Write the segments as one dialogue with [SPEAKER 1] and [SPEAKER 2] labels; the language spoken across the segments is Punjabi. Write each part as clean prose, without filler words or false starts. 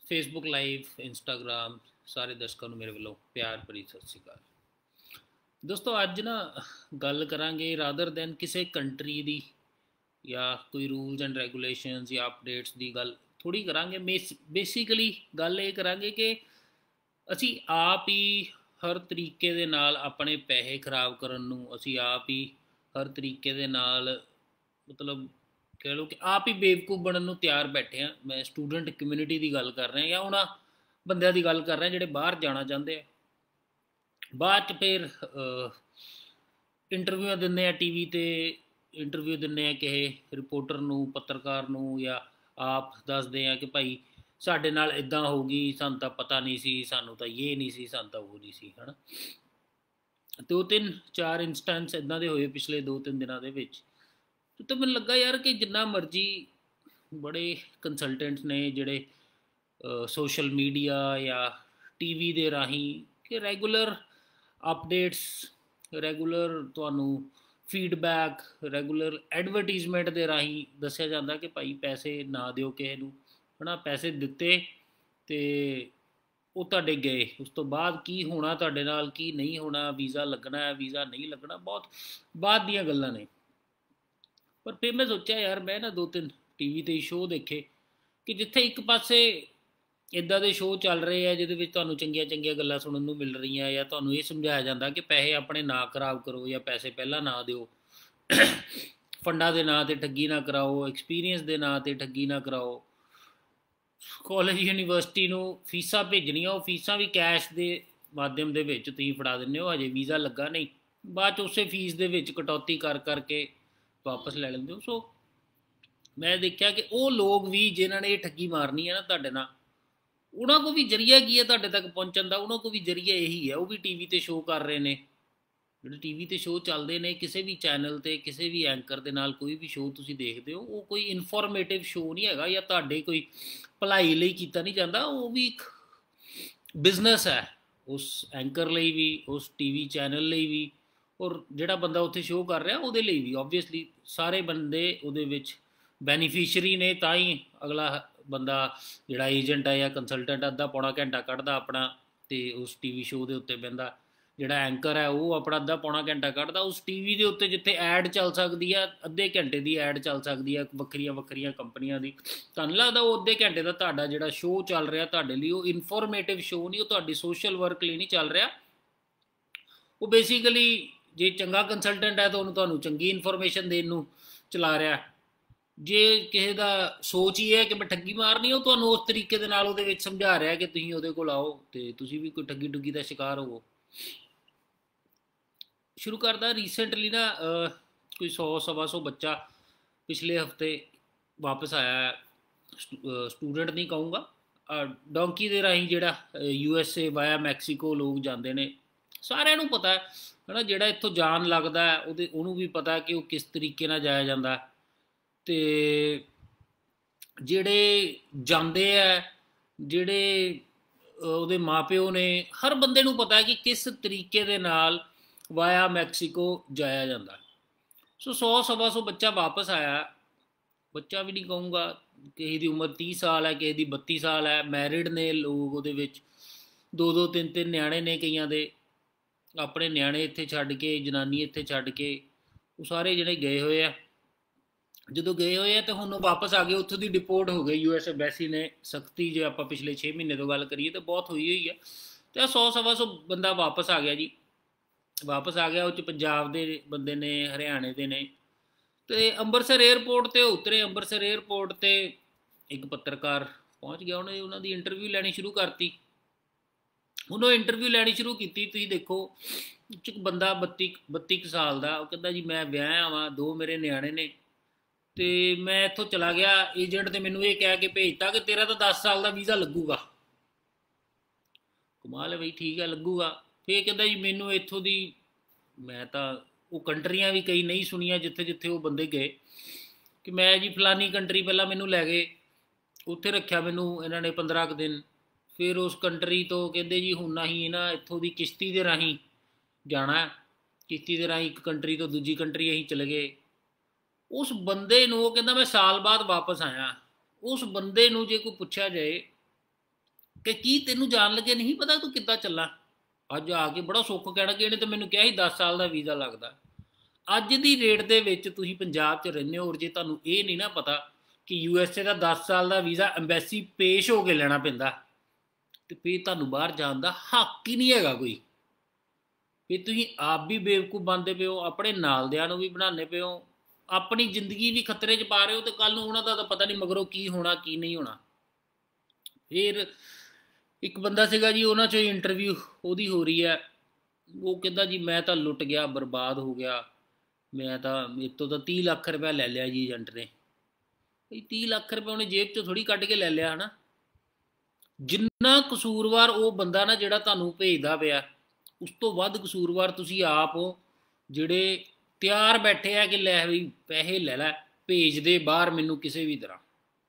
[SPEAKER 1] ਫੇਸਬੁੱਕ ਲਾਈਵ ਇੰਸਟਾਗ੍ਰਾਮ ਸਾਰੇ ਦਰਸ਼ਕਾਂ ਨੂੰ ਮੇਰੇ ਵੱਲੋਂ ਪਿਆਰ ਭਰੀ ਸਤਿ ਸ਼੍ਰੀ ਅਕਾਲ। ਦੋਸਤੋ ਅੱਜ ਨਾ ਗੱਲ ਕਰਾਂਗੇ ਰਾਦਰ ਦੈਨ ਕਿਸੇ ਕੰਟਰੀ ਦੀ ਜਾਂ ਕੋਈ ਰੂਲਸ ਐਂਡ ਰੈਗੂਲੇਸ਼ਨਸ ਜਾਂ ਅਪਡੇਟਸ ਦੀ ਗੱਲ ਥੋੜ੍ਹੀ ਕਰਾਂਗੇ। ਬੇਸਿਕਲੀ ਗੱਲ ਇਹ ਕਰਾਂਗੇ ਕਿ ਅਸੀਂ ਆਪ ਹੀ ਹਰ ਤਰੀਕੇ ਦੇ ਨਾਲ ਆਪਣੇ ਪੈਸੇ ਖਰਾਬ ਕਰਨ ਨੂੰ ਅਸੀਂ ਆਪ ਹੀ ਹਰ ਤਰੀਕੇ ਦੇ ਨਾਲ ਮਤਲਬ ਕਹਿ ਲਓ ਕਿ ਆਪ ਹੀ ਬੇਵਕੂਫ ਬਣਨ ਨੂੰ ਤਿਆਰ ਬੈਠੇ ਹਾਂ। ਮੈਂ ਸਟੂਡੈਂਟ ਕਮਿਊਨਿਟੀ ਦੀ ਗੱਲ ਕਰ ਰਿਹਾ ਜਾਂ ਉਹਨਾਂ ਬੰਦਿਆਂ ਦੀ ਗੱਲ ਕਰ ਰਿਹਾ ਜਿਹੜੇ ਬਾਹਰ ਜਾਣਾ ਚਾਹੁੰਦੇ ਆ। ਬਾਅਦ 'ਚ ਫਿਰ ਇੰਟਰਵਿਊਆਂ ਦਿੰਦੇ ਆ ਟੀ ਵੀ 'ਤੇ, ਇੰਟਰਵਿਊ ਦਿੰਦੇ ਆ ਕਿਸੇ ਰਿਪੋਰਟਰ ਨੂੰ, ਪੱਤਰਕਾਰ ਨੂੰ, ਜਾਂ ਆਪ ਦੱਸਦੇ ਆ ਕਿ ਭਾਈ ਸਾਡੇ ਨਾਲ ਇੱਦਾਂ ਹੋ ਗਈ, ਸਾਨੂੰ ਤਾਂ ਪਤਾ ਨਹੀਂ ਸੀ, ਸਾਨੂੰ ਤਾਂ ਇਹ ਨਹੀਂ ਸੀ, ਸਾਨੂੰ ਤਾਂ ਉਹ ਨਹੀਂ ਸੀ, ਹੈ ਨਾ। 2-3-4 ਇੰਸਟੈਂਸ ਇੱਦਾਂ ਦੇ ਹੋਏ ਪਿਛਲੇ 2-3 ਦਿਨਾਂ ਦੇ ਵਿੱਚ। ਤਾਂ ਮੈਨੂੰ ਲੱਗਾ ਯਾਰ ਕਿ ਜਿੰਨਾ ਮਰਜ਼ੀ ਬੜੇ ਕੰਸਲਟੈਂਟਸ ਨੇ ਜਿਹੜੇ ਸੋਸ਼ਲ ਮੀਡੀਆ ਜਾਂ ਟੀ ਵੀ ਦੇ ਰਾਹੀਂ ਕਿ ਰੈਗੂਲਰ ਅਪਡੇਟਸ, ਰੈਗੂਲਰ ਤੁਹਾਨੂੰ ਫੀਡਬੈਕ, ਰੈਗੂਲਰ ਐਡਵਰਟੀਜ਼ਮੈਂਟ ਦੇ ਰਾਹੀਂ ਦੱਸਿਆ ਜਾਂਦਾ ਕਿ ਭਾਈ ਪੈਸੇ ਨਾ ਦਿਓ ਕਿਸੇ ਨੂੰ, ਹੈ ਨਾ। ਪੈਸੇ ਦਿੱਤੇ ਅਤੇ ਉਹ ਤੁਹਾਡੇ ਗਏ, ਉਸ ਤੋਂ ਬਾਅਦ ਕੀ ਹੋਣਾ ਤੁਹਾਡੇ ਨਾਲ, ਕੀ ਨਹੀਂ ਹੋਣਾ, ਵੀਜ਼ਾ ਲੱਗਣਾ ਹੈ, ਵੀਜ਼ਾ ਨਹੀਂ ਲੱਗਣਾ, ਬਹੁਤ ਬਾਅਦ ਦੀਆਂ ਗੱਲਾਂ ਨੇ। ਪਰ ਫਿਰ ਮੈਂ ਸੋਚਿਆ ਯਾਰ, ਮੈਂ ਨਾ 2-3 ਟੀ ਵੀ 'ਤੇ ਸ਼ੋਅ ਦੇਖੇ ਕਿ ਜਿੱਥੇ ਇੱਕ ਪਾਸੇ ਇੱਦਾਂ ਦੇ ਸ਼ੋਅ ਚੱਲ ਰਹੇ ਆ ਜਿਹਦੇ ਵਿੱਚ ਤੁਹਾਨੂੰ ਚੰਗੀਆਂ ਚੰਗੀਆਂ ਗੱਲਾਂ ਸੁਣਨ ਨੂੰ ਮਿਲ ਰਹੀਆਂ, ਜਾਂ ਤੁਹਾਨੂੰ ਇਹ ਸਮਝਾਇਆ ਜਾਂਦਾ ਕਿ ਪੈਸੇ ਆਪਣੇ ਨਾ ਖਰਾਬ ਕਰੋ ਜਾਂ ਪੈਸੇ ਪਹਿਲਾਂ ਨਾ ਦਿਓ, ਫੰਡਾਂ ਦੇ ਨਾਂ 'ਤੇ ਠੱਗੀ ਨਾ ਕਰਾਓ, ਐਕਸਪੀਰੀਅੰਸ ਦੇ ਨਾਂ 'ਤੇ ਠੱਗੀ ਨਾ ਕਰਾਓ। ਕਾਲਜ ਯੂਨੀਵਰਸਿਟੀ ਨੂੰ ਫੀਸਾਂ ਭੇਜਣੀਆਂ, ਉਹ ਫੀਸਾਂ ਵੀ ਕੈਸ਼ ਦੇ ਮਾਧਿਅਮ ਦੇ ਵਿੱਚ ਤੁਸੀਂ ਫੜਾ ਦਿੰਦੇ ਹੋ, ਅਜੇ ਵੀਜ਼ਾ ਲੱਗਾ ਨਹੀਂ, ਬਾਅਦ 'ਚ ਉਸੇ ਫੀਸ ਦੇ ਵਿੱਚ ਕਟੌਤੀ ਕਰ ਕਰਕੇ ਵਾਪਸ ਲੈ ਲੈਂਦੇ ਹੋ। ਸੋ ਮੈਂ ਦੇਖਿਆ ਕਿ ਉਹ ਲੋਕ ਵੀ ਜਿਨ੍ਹਾਂ ਨੇ ਇਹ ਠੱਗੀ ਮਾਰਨੀ ਹੈ ਨਾ ਤੁਹਾਡੇ ਨਾਲ, ਉਹਨਾਂ ਕੋਲ ਵੀ ਜ਼ਰੀਆ ਕੀ ਹੈ ਤੁਹਾਡੇ ਤੱਕ ਪਹੁੰਚਣ ਦਾ, ਉਹਨਾਂ ਕੋਲ ਵੀ ਜ਼ਰੀਆ ਇਹੀ ਹੈ। ਉਹ ਵੀ ਟੀ ਵੀ 'ਤੇ ਸ਼ੋਅ ਕਰ ਰਹੇ ਨੇ, ਜਿਹੜੇ ਟੀ ਵੀ 'ਤੇ ਸ਼ੋਅ ਚੱਲਦੇ ਨੇ ਕਿਸੇ ਵੀ ਚੈਨਲ 'ਤੇ, ਕਿਸੇ ਵੀ ਐਂਕਰ ਦੇ ਨਾਲ ਕੋਈ ਵੀ ਸ਼ੋਅ ਤੁਸੀਂ ਦੇਖਦੇ ਹੋ, ਉਹ ਕੋਈ ਇਨਫੋਰਮੇਟਿਵ ਸ਼ੋਅ ਨਹੀਂ ਹੈਗਾ ਜਾਂ ਤੁਹਾਡੇ ਕੋਈ ਭਲਾਈ ਲਈ ਕੀਤਾ ਨਹੀਂ ਜਾਂਦਾ। ਉਹ ਵੀ ਇੱਕ ਬਿਜ਼ਨਸ ਹੈ ਉਸ ਐਂਕਰ ਲਈ ਵੀ, ਉਸ ਟੀ ਵੀ ਚੈਨਲ ਲਈ ਵੀ, ਔਰ ਜਿਹੜਾ ਬੰਦਾ ਉੱਥੇ ਸ਼ੋਅ ਕਰ ਰਿਹਾ ਉਹਦੇ ਲਈ ਵੀ। ਓਬਵੀਅਸਲੀ ਸਾਰੇ ਬੰਦੇ ਉਹਦੇ ਵਿੱਚ ਬੈਨੀਫਿਸ਼ਰੀ ਨੇ, ਤਾਂ ਹੀ ਅਗਲਾ ਬੰਦਾ ਜਿਹੜਾ ਏਜੰਟ ਹੈ ਜਾਂ ਕੰਸਲਟੈਂਟ ਅੱਧਾ ਪੌਣਾ ਘੰਟਾ ਕੱਢਦਾ ਆਪਣਾ ਅਤੇ ਉਸ ਟੀ ਵੀ ਸ਼ੋਅ ਦੇ ਉੱਤੇ ਬਹਿੰਦਾ। ਜਿਹੜਾ ਐਂਕਰ ਹੈ ਉਹ ਆਪਣਾ ਅੱਧਾ ਪੌਣਾ ਘੰਟਾ ਕੱਢਦਾ ਉਸ ਟੀ ਵੀ ਦੇ ਉੱਤੇ ਜਿੱਥੇ ਐਡ ਚੱਲ ਸਕਦੀ ਆ, ਅੱਧੇ ਘੰਟੇ ਦੀ ਐਡ ਚੱਲ ਸਕਦੀ ਆ ਵੱਖਰੀਆਂ ਵੱਖਰੀਆਂ ਕੰਪਨੀਆਂ ਦੀ। ਤੁਹਾਨੂੰ ਲੱਗਦਾ ਉਹ ਅੱਧੇ ਘੰਟੇ ਦਾ ਤੁਹਾਡਾ ਜਿਹੜਾ ਸ਼ੋਅ ਚੱਲ ਰਿਹਾ ਤੁਹਾਡੇ ਲਈ ਉਹ ਇਨਫੋਰਮੇਟਿਵ ਸ਼ੋਅ ਨਹੀਂ, ਉਹ ਤੁਹਾਡੀ ਸੋਸ਼ਲ ਵਰਕ ਲਈ ਨਹੀਂ ਚੱਲ ਰਿਹਾ। ਉਹ ਬੇਸਿਕਲੀ ਜੇ ਚੰਗਾ ਕੰਸਲਟੈਂਟ ਹੈ ਤਾਂ ਉਹਨੂੰ ਤੁਹਾਨੂੰ ਚੰਗੀ ਇਨਫੋਰਮੇਸ਼ਨ ਦੇਣ ਨੂੰ ਚਲਾ ਰਿਹਾ। ਜੇ ਕਿਸੇ ਦਾ ਸੋਚ ਹੀ ਹੈ ਕਿ ਮੈਂ ਠੱਗੀ ਮਾਰਨੀ, ਉਹ ਤੁਹਾਨੂੰ ਉਸ ਤਰੀਕੇ ਦੇ ਨਾਲ ਉਹਦੇ ਵਿੱਚ ਸਮਝਾ ਰਿਹਾ ਕਿ ਤੁਸੀਂ ਉਹਦੇ ਕੋਲ ਆਓ ਅਤੇ ਤੁਸੀਂ ਵੀ ਕੋਈ ਠੱਗੀ ਠੁੱਗੀ ਦਾ ਸ਼ਿਕਾਰ ਹੋਵੋ। ਸ਼ੁਰੂ ਕਰਦਾ ਰੀਸੈਂਟਲੀ ਨਾ ਕੋਈ 100-125 ਬੱਚਾ ਪਿਛਲੇ ਹਫਤੇ ਵਾਪਸ ਆਇਆ। ਸਟੂਡੈਂਟ ਨਹੀਂ ਕਹੂੰਗਾ, ਡੋਂਕੀ ਦੇ ਰਾਹੀਂ ਜਿਹੜਾ USA ਵਾਇਆ ਮੈਕਸੀਕੋ ਲੋਕ ਜਾਂਦੇ ਨੇ। ਸਾਰਿਆਂ ਨੂੰ ਪਤਾ ਹੈ ਨਾ, ਜਿਹੜਾ ਇੱਥੋਂ ਜਾਣ ਲੱਗਦਾ ਉਹਨੂੰ ਵੀ ਪਤਾ ਕਿ ਉਹ ਕਿਸ ਤਰੀਕੇ ਨਾਲ ਜਾਇਆ ਜਾਂਦਾ। ਅਤੇ ਜਿਹੜੇ ਜਾਂਦੇ ਹੈ, ਜਿਹੜੇ ਉਹਦੇ ਮਾਂ ਪਿਓ ਨੇ, ਹਰ ਬੰਦੇ ਨੂੰ ਪਤਾ ਹੈ ਕਿ ਕਿਸ ਤਰੀਕੇ ਦੇ ਨਾਲ ਵਾਇਆ ਮੈਕਸੀਕੋ ਜਾਇਆ ਜਾਂਦਾ। ਸੋ 100-125 ਬੱਚਾ ਵਾਪਸ ਆਇਆ। ਬੱਚਾ ਵੀ ਨਹੀਂ ਕਹੂੰਗਾ, ਕਿਸੇ ਦੀ ਉਮਰ 30 ਸਾਲ ਹੈ, ਕਿਸੇ ਦੀ 32 ਸਾਲ ਹੈ, ਮੈਰਿਡ ਨੇ ਲੋਕ, ਉਹਦੇ ਵਿੱਚ 2-2 3-3 ਨਿਆਣੇ ਨੇ ਕਈਆਂ ਦੇ। ਆਪਣੇ ਨਿਆਣੇ ਇੱਥੇ ਛੱਡ ਕੇ, ਜਨਾਨੀ ਇੱਥੇ ਛੱਡ ਕੇ, ਉਹ ਸਾਰੇ ਜਿਹੜੇ ਗਏ ਹੋਏ ਆ। ਜਦੋਂ ਗਏ ਹੋਏ ਆ ਤਾਂ ਹੁਣ ਉਹ ਵਾਪਸ ਆ ਗਏ, ਉੱਥੋਂ ਦੀ ਡਿਪੋਰਟ ਹੋ ਗਏ। US ਐਮਬੈਸੀ ਨੇ ਸਖਤੀ, ਜੇ ਆਪਾਂ ਪਿਛਲੇ 6 ਮਹੀਨੇ ਤੋਂ ਗੱਲ ਕਰੀਏ ਤਾਂ ਬਹੁਤ ਹੋਈ ਹੋਈ ਹੈ। ਅਤੇ 100-125 ਬੰਦਾ ਵਾਪਸ ਆ ਗਿਆ ਜੀ, ਵਾਪਸ ਆ ਗਿਆ। ਉਹ 'ਚ ਪੰਜਾਬ ਦੇ ਬੰਦੇ ਨੇ, ਹਰਿਆਣੇ ਦੇ ਨੇ। ਅਤੇ ਅੰਮ੍ਰਿਤਸਰ ਏਅਰਪੋਰਟ 'ਤੇ ਉਤਰੇ। ਅੰਮ੍ਰਿਤਸਰ ਏਅਰਪੋਰਟ 'ਤੇ ਇੱਕ ਪੱਤਰਕਾਰ ਪਹੁੰਚ ਗਿਆ, ਉਹਨੇ ਉਹਨਾਂ ਦੀ ਇੰਟਰਵਿਊ ਲੈਣੀ ਸ਼ੁਰੂ ਕਰਤੀ। ਉਹਨੂੰ ਇੰਟਰਵਿਊ ਲੈਣੀ ਸ਼ੁਰੂ ਕੀਤੀ, ਤੁਸੀਂ ਦੇਖੋ ਇੱਕ ਬੰਦਾ 32 ਕੁ ਸਾਲ ਦਾ, ਉਹ ਕਹਿੰਦਾ ਜੀ ਮੈਂ ਵਿਆਹਿਆ ਵਾਂ, 2 ਮੇਰੇ ਨਿਆਣੇ ਨੇ, ਅਤੇ ਮੈਂ ਇੱਥੋਂ ਚਲਾ ਗਿਆ। ਏਜੰਟ ਨੇ ਮੈਨੂੰ ਇਹ ਕਹਿ ਕੇ ਭੇਜਤਾ ਕਿ ਤੇਰਾ ਤਾਂ 10 ਸਾਲ ਦਾ ਵੀਜ਼ਾ ਲੱਗੂਗਾ। ਕਮਾਲ ਹੈ ਬਈ, ਠੀਕ ਹੈ ਲੱਗੂਗਾ। ਫਿਰ ਕਹਿੰਦਾ ਜੀ ਮੈਨੂੰ ਇੱਥੋਂ ਦੀ, ਮੈਂ ਤਾਂ ਉਹ ਕੰਟਰੀਆਂ ਵੀ ਕਈ ਨਹੀਂ ਸੁਣੀਆਂ ਜਿੱਥੇ ਜਿੱਥੇ ਉਹ ਬੰਦੇ ਗਏ, ਕਿ ਮੈਂ ਜੀ ਫਲਾਨੀ ਕੰਟਰੀ ਪਹਿਲਾਂ ਮੈਨੂੰ ਲੈ ਗਏ, ਉੱਥੇ ਰੱਖਿਆ ਮੈਨੂੰ ਇਹਨਾਂ ਨੇ 15 ਕੁ ਦਿਨ। ਫਿਰ ਉਸ ਕੰਟਰੀ ਤੋਂ ਕਹਿੰਦੇ ਜੀ ਹੁਣ ਅਸੀਂ ਨਾ ਇੱਥੋਂ ਦੀ ਕਿਸ਼ਤੀ ਦੇ ਰਾਹੀਂ ਜਾਣਾ, ਕਿਸ਼ਤੀ ਦੇ ਰਾਹੀਂ ਇੱਕ ਕੰਟਰੀ ਤੋਂ ਦੂਜੀ ਕੰਟਰੀ ਅਸੀਂ ਚਲੇ ਗਏ। ਉਸ ਬੰਦੇ ਨੂੰ, ਉਹ ਕਹਿੰਦਾ ਮੈਂ ਸਾਲ ਬਾਅਦ ਵਾਪਸ ਆਇਆ। ਉਸ ਬੰਦੇ ਨੂੰ ਜੇ ਕੋਈ ਪੁੱਛਿਆ ਜਾਏ कि की तेनू जान लगे नहीं पता तू किद्दां चला। अज आके बड़ा सुख कहना कि इहने तो मैनू कहा ही 10 साल का वीज़ा लगता। अज की रेट के विच तुसीं पंजाब च रहिंदे हो और जे तुहानू ये नहीं ना पता कि USA का 10 साल का वीज़ा अंबैसी पेश हो के लेना पैंदा, तो फिर तुहानू बाहर जाण दा हक ही नहीं हैगा कोई। फिर तुसीं आप भी बेवकूफ बनते पे हो, अपने नाल दियां नू भी बनाने पे हो, अपनी जिंदगी भी खतरे च पा रहे हो, तो कल नूं उन्हां दा तां पता नहीं मगरों की होना की नहीं होना। फिर एक बंदा सीगा जी, उन्हां चों इंटरव्यू ओहदी हो रही है, वो कहता जी मैं तो लुट गया, बर्बाद हो गया, मैं तो मेरे तो 30 लाख रुपया ले लिया जी एजेंट ने। 30 लाख रुपया उन्हें जेब चो थोड़ी कढ़ के ले लिया है ना। जिन्ना कसूरवार वो बंदा ना जिहड़ा तुहानू भेजदा पिया, उस तो वध कसूरवार तुसीं आप हो, जिहड़े तैयार बैठे है कि लै भी पैसे ले लै, भेज दे बाहर मैनू किसी भी तरह।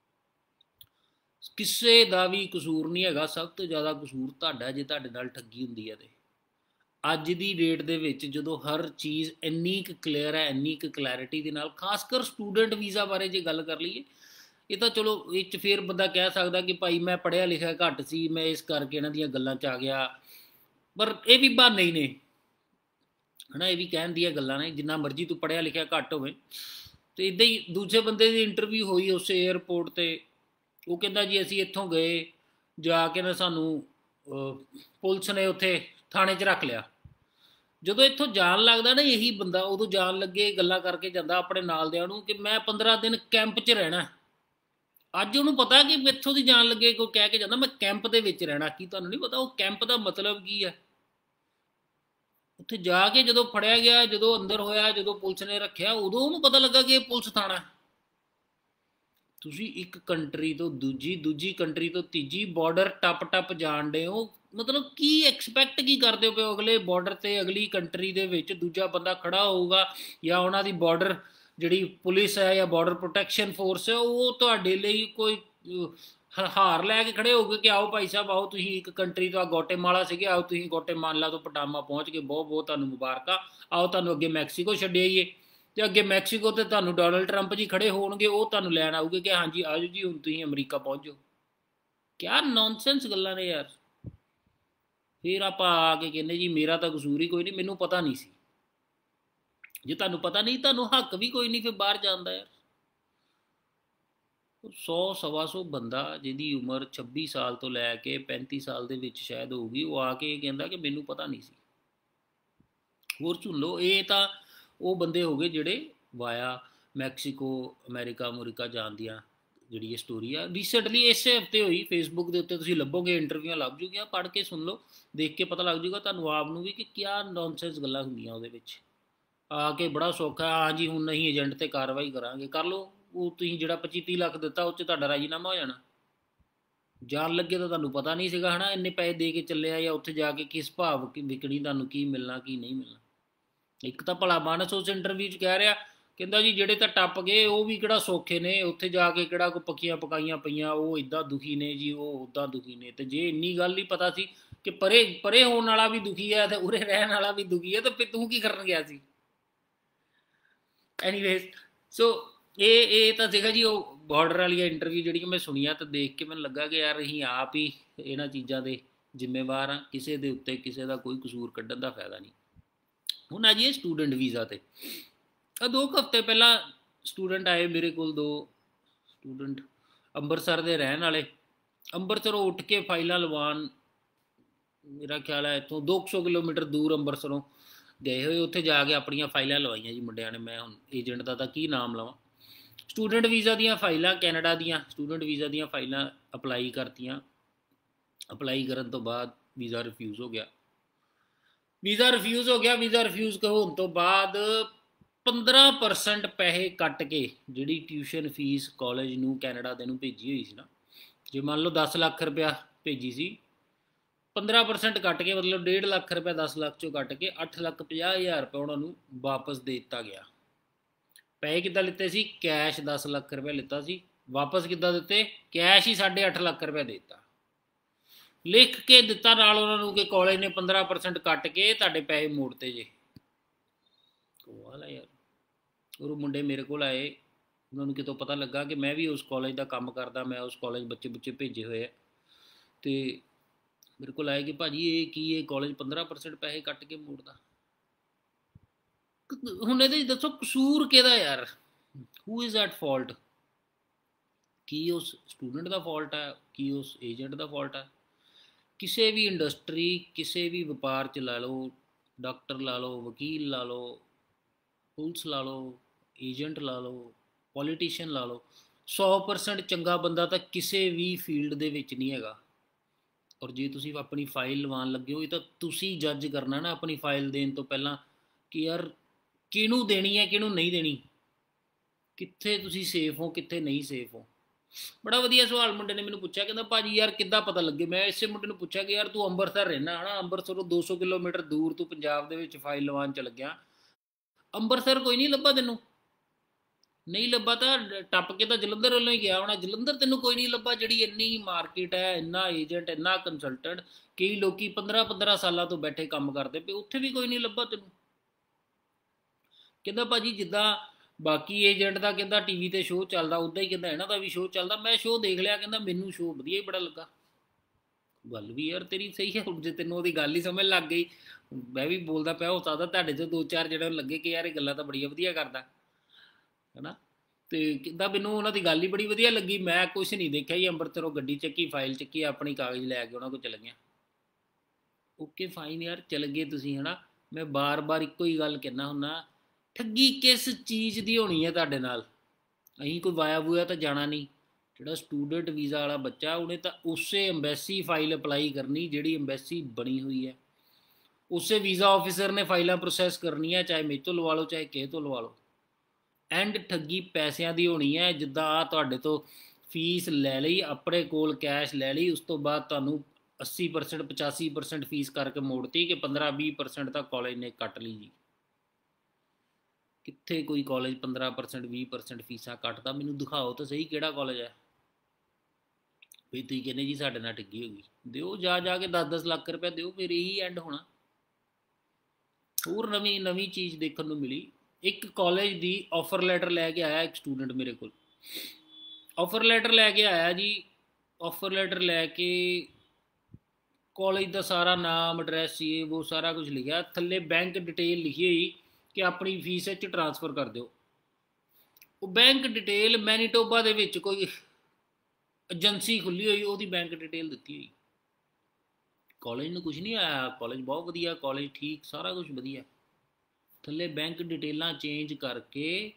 [SPEAKER 1] किसी का भी कसूर नहीं हैगा, सब तो ज़्यादा कसूर तुहाडा जे तुहाडे नाल ठगी हुंदी है। अज की डेट दे विच जदों हर चीज़ इन्नी क क्लीयर है, इन्नी क क्लैरिटी दे नाल, खासकर स्टूडेंट वीज़ा बारे जे गल कर लीए, ये तो चलो ये फिर बंदा कह सकदा कि भाई मैं पढ़िया लिखिया घट सी, मैं इस करके इन्हां दीयां गल्लां च आ गया, पर ये भी बहाने ही ने, है ना। ये भी कहण दीयां गल्लां ने, जिन्ना मर्जी तू पढ़िया लिखिया घट होवे। तो इदां ही दूसरे बंदे की इंटरव्यू हुई उस एयरपोर्ट ते, वो कहता जी असीं इत्थों गए, जाके ना सानू पुलिस ने उत्थे थाने च रख लिया। ਜਦੋਂ ਇੱਥੋਂ ਜਾਣ ਲੱਗਦਾ ਨਾ ਇਹੀ ਬੰਦਾ, ਉਦੋਂ ਜਾਣ ਲੱਗੇ ਗੱਲਾਂ ਕਰਕੇ ਜਾਂਦਾ ਆਪਣੇ ਨਾਲਦਿਆਂ ਨੂੰ ਕਿ ਮੈਂ 15 ਦਿਨ ਕੈਂਪ 'ਚ ਰਹਿਣਾ। ਅੱਜ ਉਹਨੂੰ ਪਤਾ ਕਿ ਇੱਥੋਂ ਦੀ ਜਾਣ ਲੱਗੇ ਕੋਈ ਕਹਿ ਕੇ ਜਾਂਦਾ ਮੈਂ ਕੈਂਪ ਦੇ ਵਿੱਚ ਰਹਿਣਾ। ਕੀ ਤੁਹਾਨੂੰ ਨਹੀਂ ਪਤਾ ਉਹ ਕੈਂਪ ਦਾ ਮਤਲਬ ਕੀ ਹੈ? ਉੱਥੇ ਜਾ ਕੇ ਜਦੋਂ ਫੜਿਆ ਗਿਆ, ਜਦੋਂ ਅੰਦਰ ਹੋਇਆ, ਜਦੋਂ ਪੁਲਿਸ ਨੇ ਰੱਖਿਆ, ਉਦੋਂ ਉਹਨੂੰ ਪਤਾ ਲੱਗਾ ਕਿ ਇਹ ਪੁਲਿਸ ਥਾਣਾ। ਤੁਸੀਂ ਇੱਕ ਕੰਟਰੀ ਤੋਂ ਦੂਜੀ ਕੰਟਰੀ ਤੋਂ ਤੀਜੀ ਬਾਰਡਰ ਟੱਪ ਜਾਣ ਡੇ ਹੋ, मतलब की एक्सपैक्ट की करते हो अगले बॉर्डर से अगली कंट्री के दूजा बंदा खड़ा होगा, या उन्होंने बॉर्डर जी पुलिस है या बॉर्डर प्रोटैक्शन फोर्स है, वो तुहाडे लई कोई हार लैके खड़े हो गए कि आओ भाई साहब आओ, तुसीं एक कंट्री तो गोटेमाला से आओ, तुसीं गोटेमाला तो पटामा पहुँच के बहुत बहुत तुहानूं मुबारक, आओ तुहानूं अगे मैक्सीको छड्ड आईए। तो अगे मैक्सीको तो तुहानूं डोनाल्ड ट्रंप जी खड़े होणगे, वो तुहानूं लैण आऊगे कि हाँ जी आ जाओ जी हुण तुसीं अमरीका पहुँच जाओ। क्या नॉनसेंस गल्लां ने यार। फिर आप आके कहने जी मेरा तो कसूर ही कोई नहीं, मैनू पता नहीं सी। जे तुहानू पता नहीं, तुहानू हक भी कोई नहीं फिर बाहर जान दा यार। 100 सवा 100 बंदा जिहदी उम्र 26 साल तो लैके 35 साल दे विच शायद होगी, वो आके कहंदा कि मैनू पता नहीं सी। होर सुन लो, ये तो वो बंदे हो गए जिहड़े वाया मैक्सीको अमेरिका अमरीका जान दियां जी ये स्टोरी है। रीसेंटली इस हफ्ते हुई, फेसबुक के उत्ते तुसीं लभोगे, इंटरव्यूआं लभ जूगियां, पढ़ के सुन लो, देख के पता लग जूगा तुहानूं आप नूं भी कि क्या नॉनसेंस गल्लां हुंदियां उहदे विच। आके बड़ा सौखा हाँ जी हुण असीं एजेंट ते कार्रवाई करांगे, कर लो। वो तुसीं जिहड़ा 25-30 लाख दित्ता उस च तुहाडा राजीनामा हो जाना। जान लगे तो तुहानूं पता नहीं सीगा, है ना, इन्ने पैसे दे के चले आ, या उत्थे जाके किस भाव विकणी, तुहानूं की मिलना की नहीं मिलना। एक तो भला मानस उस इंटरव्यू च कह रहा, कहता जी ਜਿਹੜੇ ਤਾਂ ਟੱਪ ਗਏ ਉਹ ਵੀ ਕਿਹੜਾ ਸੌਖੇ ਨੇ, ਉੱਥੇ ਜਾ ਕੇ ਕਿਹੜਾ ਕੋਈ ਪੱਕੀਆਂ ਪਕਾਈਆਂ ਪਈਆਂ, ਉਹ ਇੱਦਾਂ ਦੁਖੀ ਨੇ ਜੀ, ਉਹ ਉੱਦਾਂ ਦੁਖੀ ਨੇ। ਤੇ ਜੇ ਇੰਨੀ ਗੱਲ ਹੀ ਪਤਾ ਸੀ ਕਿ ਪਰੇ ਹੋਣ ਵਾਲਾ ਵੀ ਦੁਖੀ ਹੈ ਤੇ ਉਰੇ ਰਹਿਣ ਵਾਲਾ ਵੀ ਦੁਖੀ ਹੈ, ਤਾਂ ਫਿਰ ਤੂੰ ਕੀ ਕਰਨ ਗਿਆ ਸੀ? ਐਨੀਵੇਜ਼, ਸੋ ਇਹ ਤਾਂ ਸੀਗਾ ਜੀ ਉਹ ਬਾਰਡਰ ਵਾਲੀਆਂ ਇੰਟਰਵਿਊ ਜਿਹੜੀਆਂ ਮੈਂ ਸੁਣੀਆਂ, ਤਾਂ ਦੇਖ ਕੇ ਮੈਨੂੰ ਲੱਗਾ ਕਿ ਯਾਰ ਅਸੀਂ ਆਪ ਹੀ ਇਹਨਾਂ ਚੀਜ਼ਾਂ ਦੇ ਜ਼ਿੰਮੇਵਾਰ ਹਾਂ। ਕਿਸੇ ਦੇ ਉੱਤੇ ਕਿਸੇ ਦਾ ਕੋਈ ਕਸੂਰ ਕੱਢਣ ਦਾ ਫਾਇਦਾ ਨਹੀਂ। ਹੁਣ ਆ ਜੀ ਸਟੂਡੈਂਟ ਵੀਜ਼ਾ 'ਤੇ 2 ਹਫ਼ਤੇ ਪਹਿਲਾਂ स्टूडेंट आए मेरे को, 2 स्टूडेंट ਅੰਬਰਸਰ ਦੇ ਰਹਿਣ ਵਾਲੇ, ਅੰਬਰਸਰੋਂ ਉੱਠ ਕੇ ਫਾਈਲਾਂ ਲਵਾਉਣ, ਮੇਰਾ ਖਿਆਲ ਹੈ ਇੱਥੋਂ 200 ਕਿਲੋਮੀਟਰ ਦੂਰ ਅੰਬਰਸਰੋਂ ਗਏ ਹੋਏ, ਉੱਥੇ ਜਾ ਕੇ ਆਪਣੀਆਂ ਫਾਈਲਾਂ ਲਵਾਈਆਂ ਜੀ ਮੁੰਡਿਆਂ ਨੇ। ਮੈਂ ਹੁਣ ਏਜੰਟ ਦਾ ਤਾਂ ਕੀ ਨਾਮ ਲਵਾਂ। ਸਟੂਡੈਂਟ ਵੀਜ਼ਾ ਦੀਆਂ ਫਾਈਲਾਂ, ਕੈਨੇਡਾ ਦੀਆਂ ਸਟੂਡੈਂਟ ਵੀਜ਼ਾ ਦੀਆਂ ਫਾਈਲਾਂ ਅਪਲਾਈ ਕਰਤੀਆਂ। ਅਪਲਾਈ ਕਰਨ ਤੋਂ ਬਾਅਦ ਵੀਜ਼ਾ ਰਿਫਿਊਜ਼ ਹੋ ਗਿਆ। ਵੀਜ਼ਾ ਰਿਫਿਊਜ਼ ਹੋਣ ਤੋਂ ਬਾਅਦ 15% ਪੈਸੇ ਕੱਟ ਕੇ ਜਿਹੜੀ ਟਿਊਸ਼ਨ ਫੀਸ ਕਾਲਜ ਨੂੰ ਕੈਨੇਡਾ ਦੇ ਨੂੰ ਭੇਜੀ ਹੋਈ ਸੀ ਨਾ, ਜੇ ਮੰਨ ਲਓ 10 ਲੱਖ ਰੁਪਇਆ ਭੇਜੀ ਸੀ, 15% ਕੱਟ ਕੇ ਮਤਲਬ 1.5 ਲੱਖ ਰੁਪਇਆ 10 ਲੱਖ ਚੋਂ ਕੱਟ ਕੇ 8,50,000 ਰੁਪਇਆ ਉਹਨਾਂ ਨੂੰ ਵਾਪਸ ਦੇ ਦਿੱਤਾ ਗਿਆ। ਪੈਸੇ ਕਿੱਦਾਂ ਲਿੱਤੇ ਸੀ? ਕੈਸ਼ 10 ਲੱਖ ਰੁਪਇਆ ਲਿੱਤਾ ਸੀ, ਵਾਪਸ ਕਿੱਦਾਂ ਦਿੱਤੇ? ਕੈਸ਼ ਹੀ 8.5 ਲੱਖ ਰੁਪਇਆ ਦੇ ਦਿੱਤਾ, ਲਿਖ ਕੇ ਦਿੱਤਾ ਨਾਲ ਉਹਨਾਂ ਨੂੰ ਕਿ ਕਾਲਜ ਨੇ 15% ਕੱਟ ਕੇ ਤੁਹਾਡੇ ਪੈਸੇ ਮੋੜਤੇ ਜੇ। ਕਮਾਲ ਹੈ ਯਾਰ। और मुंडे मेरे को आए, उन्होंने कितों पता लगा कि मैं भी उस कॉलेज का काम करता, मैं उस कॉलेज बच्चे बुच्चे भेजे हुए है, ਤੇ ਮੇਰੇ ਕੋਲ ਆਏ ਕਿ ਭਾਜੀ ਇਹ ਕੀ ਇਹ ਕਾਲਜ 15% ਪੈਸੇ ਕੱਟ ਕੇ ਮੋੜਦਾ। ਹੁਣ ਇਹਦੇ ਦੱਸੋ ਕਸੂਰ ਕਿਹਦਾ ਯਾਰ? Who is at fault? ਕੀ ਉਸ ਸਟੂਡੈਂਟ ਦਾ ਫਾਲਟ ਹੈ? ਕੀ ਉਸ ਏਜੰਟ ਦਾ ਫਾਲਟ ਹੈ? ਕਿਸੇ ਵੀ ਇੰਡਸਟਰੀ, ਕਿਸੇ ਵੀ ਵਪਾਰ 'ਚ ਲਾ ਲਓ, ਡਾਕਟਰ ਲਾ ਲਓ, ਵਕੀਲ ਲਾ ਲਓ, ਪੁਲਿਸ ਲਾ ਲਓ, ਏਜੰਟ ਲਾ ਲਓ, ਪੋਲੀਟੀਸ਼ੀਅਨ ਲਾ ਲਓ, 100% ਚੰਗਾ ਬੰਦਾ ਤਾਂ ਕਿਸੇ ਵੀ ਫੀਲਡ ਦੇ ਵਿੱਚ ਨਹੀਂ ਹੈਗਾ। ਔਰ ਜੇ ਤੁਸੀਂ ਆਪਣੀ ਫਾਈਲ ਲਵਾਉਣ ਲੱਗੇ ਹੋ, ਇਹ ਤਾਂ ਤੁਸੀਂ ਜੱਜ ਕਰਨਾ ਨਾ ਆਪਣੀ ਫਾਈਲ ਦੇਣ ਤੋਂ ਪਹਿਲਾਂ ਕਿ ਯਾਰ ਕਿਹਨੂੰ ਦੇਣੀ ਹੈ, ਕਿਹਨੂੰ ਨਹੀਂ ਦੇਣੀ, ਕਿੱਥੇ ਤੁਸੀਂ ਸੇਫ ਹੋ, ਕਿੱਥੇ ਨਹੀਂ ਸੇਫ ਹੋ। ਬੜਾ ਵਧੀਆ ਸਵਾਲ ਮੁੰਡੇ ਨੇ ਮੈਨੂੰ ਪੁੱਛਿਆ, ਕਹਿੰਦਾ ਭਾਜੀ ਯਾਰ ਕਿੱਦਾਂ ਪਤਾ ਲੱਗੇ? ਮੈਂ ਇਸੇ ਮੁੰਡੇ ਨੂੰ ਪੁੱਛਿਆ ਕਿ ਯਾਰ ਤੂੰ ਅੰਮ੍ਰਿਤਸਰ ਰਹਿਣਾ ਹੈ ਨਾ, ਅੰਮ੍ਰਿਤਸਰੋਂ 200 ਕਿਲੋਮੀਟਰ ਦੂਰ ਤੂੰ ਪੰਜਾਬ ਦੇ ਵਿੱਚ ਫਾਈਲ ਲਵਾਉਣ ਚੱਲ ਗਿਆ, ਅੰਮ੍ਰਿਤਸਰ ਕੋਈ ਨਹੀਂ ਲੱਭਾ ਤੈਨੂੰ? ਨਹੀਂ ਲੱਭਾ ਤਾਂ ਟੱਪ ਕੇ ਤਾਂ ਜਲੰਧਰ ਵੱਲੋਂ ਹੀ ਗਿਆ ਹੋਣਾ। ਜਲੰਧਰ ਤੈਨੂੰ ਕੋਈ ਨਹੀਂ ਲੱਭਾ, ਜਿਹੜੀ ਇੰਨੀ ਮਾਰਕੀਟ ਹੈ, ਇੰਨਾ ਏਜੰਟ, ਇੰਨਾ ਕੰਸਲਟੈਂਟ, ਕਈ ਲੋਕੀ 15-15 ਸਾਲਾਂ ਤੋਂ ਬੈਠੇ ਕੰਮ ਕਰਦੇ ਪਏ, ਉੱਥੇ ਵੀ ਕੋਈ ਨਹੀਂ ਲੱਭਾ ਤੈਨੂੰ। ਕਹਿੰਦਾ ਭਾਜੀ ਜਿੱਦਾਂ ਬਾਕੀ ਏਜੰਟ ਦਾ ਕਹਿੰਦਾ ਟੀਵੀ ਤੇ ਸ਼ੋਅ ਚੱਲਦਾ, ਉੱਦਾਂ ਹੀ ਕਹਿੰਦਾ ਇਹਨਾਂ ਦਾ ਵੀ ਸ਼ੋਅ ਚੱਲਦਾ। ਮੈਂ ਸ਼ੋਅ ਦੇਖ ਲਿਆ, ਕਹਿੰਦਾ ਮੈਨੂੰ ਸ਼ੋਅ ਵਧੀਆ ਹੀ ਬੜਾ ਲੱਗਾ। ਗੱਲ ਵੀ ਯਾਰ ਤੇਰੀ ਸਹੀ ਹੈ। ਹੁਣ ਜੇ ਤੈਨੂੰ ਉਹਦੀ ਗੱਲ ਹੀ ਸਮਝ ਲੱਗ ਗਈ, ਮੈਂ ਵੀ ਬੋਲਦਾ ਪਿਆ, ਹੋ ਸਕਦਾ ਤੁਹਾਡੇ 'ਚੋਂ 2-4 ਜਿਹੜੇ ਨੂੰ ਲੱਗੇ ਕਿ ਯਾਰ ਇਹ ਗੱਲਾਂ ਤਾਂ ਬੜੀਆਂ ਵਧੀਆ ਕਰਦਾ ਹੈ ਨਾ। ਅਤੇ ਕਹਿੰਦਾ ਮੈਨੂੰ ਉਹਨਾਂ ਦੀ ਗੱਲ ਹੀ ਬੜੀ ਵਧੀਆ ਲੱਗੀ, ਮੈਂ ਕੁਛ ਨਹੀਂ ਦੇਖਿਆ ਜੀ, ਅੰਮ੍ਰਿਤਸਰੋਂ ਗੱਡੀ ਚੱਕੀ, ਫਾਈਲ ਚੱਕੀ, ਆਪਣੀ ਕਾਗਜ਼ ਲੈ ਕੇ ਉਹਨਾਂ ਕੋਲ ਚਲ ਗਿਆ। ਓਕੇ ਫਾਈਨ ਯਾਰ, ਚਲ ਗਏ ਤੁਸੀਂ ਹੈ ਨਾ। ਮੈਂ ਬਾਰ-ਬਾਰ ਇੱਕੋ ਹੀ ਗੱਲ ਕਹਿੰਦਾ ਹੁੰਦਾ, ਠੱਗੀ ਕਿਸ ਚੀਜ਼ ਦੀ ਹੋਣੀ ਹੈ ਤੁਹਾਡੇ ਨਾਲ? ਅਸੀਂ ਕੋਈ ਵਾਇਆ ਵੂਇਆ ਤਾਂ ਜਾਣਾ ਨਹੀਂ। ਜਿਹੜਾ ਸਟੂਡੈਂਟ ਵੀਜ਼ਾ ਵਾਲਾ ਬੱਚਾ, ਉਹਨੇ ਤਾਂ ਉਸੇ ਅੰਬੈਸੀ ਫਾਈਲ ਅਪਲਾਈ ਕਰਨੀ ਜਿਹੜੀ ਅੰਬੈਸੀ ਬਣੀ ਹੋਈ ਹੈ, ਉਸੇ ਵੀਜ਼ਾ ਆਫਿਸਰ ਨੇ ਫਾਈਲਾਂ ਪ੍ਰੋਸੈਸ ਕਰਨੀਆਂ, ਚਾਹੇ ਮੇਰੇ ਤੋਂ ਲਵਾ ਲਓ, ਚਾਹੇ ਕਿਸੇ ਤੋਂ ਲਵਾ ਲਓ। ਐਂਡ ਠੱਗੀ ਪੈਸਿਆਂ ਦੀ ਹੋਣੀ ਹੈ, ਜਿੱਦਾਂ ਆ ਤੁਹਾਡੇ ਤੋਂ ਫੀਸ ਲੈ ਲਈ, ਆਪਣੇ ਕੋਲ ਕੈਸ਼ ਲੈ ਲਈ, ਉਸ ਤੋਂ ਬਾਅਦ ਤੁਹਾਨੂੰ 80% 85% ਫੀਸ ਕਰਕੇ ਮੋੜਤੀ ਕਿ 15-20% ਤਾਂ ਕਾਲਜ ਨੇ ਕੱਟ ਲਈ ਜੀ। ਕਿੱਥੇ ਕੋਈ ਕਾਲਜ 15% 20% ਫੀਸਾਂ ਕੱਟਦਾ? ਮੈਨੂੰ ਦਿਖਾਓ ਤਾਂ ਸਹੀ ਕਿਹੜਾ ਕਾਲਜ ਹੈ ਵੀ ਤੁਸੀਂ ਕਹਿੰਦੇ ਜੀ ਸਾਡੇ ਨਾਲ ਠੱਗੀ ਹੋ ਗਈ। ਦਿਓ ਜਾ ਕੇ 10-10 ਲੱਖ ਰੁਪਏ ਦਿਓ, ਫਿਰ ਇਹੀ ਐਂਡ ਹੋਣਾ। ਹੋਰ ਨਵੀਂ ਚੀਜ਼ ਦੇਖਣ ਨੂੰ ਮਿਲੀ। ਇੱਕ ਕਾਲਜ ਦੀ ਆਫਰ ਲੈਟਰ ਲੈ ਕੇ ਆਇਆ ਇੱਕ ਸਟੂਡੈਂਟ ਮੇਰੇ ਕੋਲ। ਆਫਰ ਲੈਟਰ ਲੈ ਕੇ ਆਇਆ ਜੀ। ਆਫਰ ਲੈਟਰ ਲੈ ਕੇ ਕਾਲਜ ਦਾ ਸਾਰਾ ਨਾਮ, ਐਡਰੈਸ, ਇਹ ਉਹ ਸਾਰਾ ਕੁਝ ਲਿਖਿਆ, ਥੱਲੇ ਬੈਂਕ ਡਿਟੇਲ ਲਿਖੀ ਹੋਈ ਕਿ ਆਪਣੀ ਫੀਸ ਵਿੱਚ ਟ੍ਰਾਂਸਫਰ ਕਰ ਦਿਓ। ਉਹ ਬੈਂਕ ਡਿਟੇਲ ਮੈਨੀਟੋਬਾ ਦੇ ਵਿੱਚ ਕੋਈ ਏਜੰਸੀ ਖੁੱਲ੍ਹੀ ਹੋਈ, ਉਹਦੀ ਬੈਂਕ ਡਿਟੇਲ ਦਿੱਤੀ ਹੋਈ। ਕਾਲਜ ਨੂੰ ਕੁਝ ਨਹੀਂ ਆਇਆ, ਕਾਲਜ ਬਹੁਤ ਵਧੀਆ, ਕਾਲਜ ਠੀਕ, ਸਾਰਾ ਕੁਝ ਵਧੀਆ। ਥੱਲੇ ਬੈਂਕ ਡਿਟੇਲਾਂ ਚੇਂਜ ਕਰਕੇ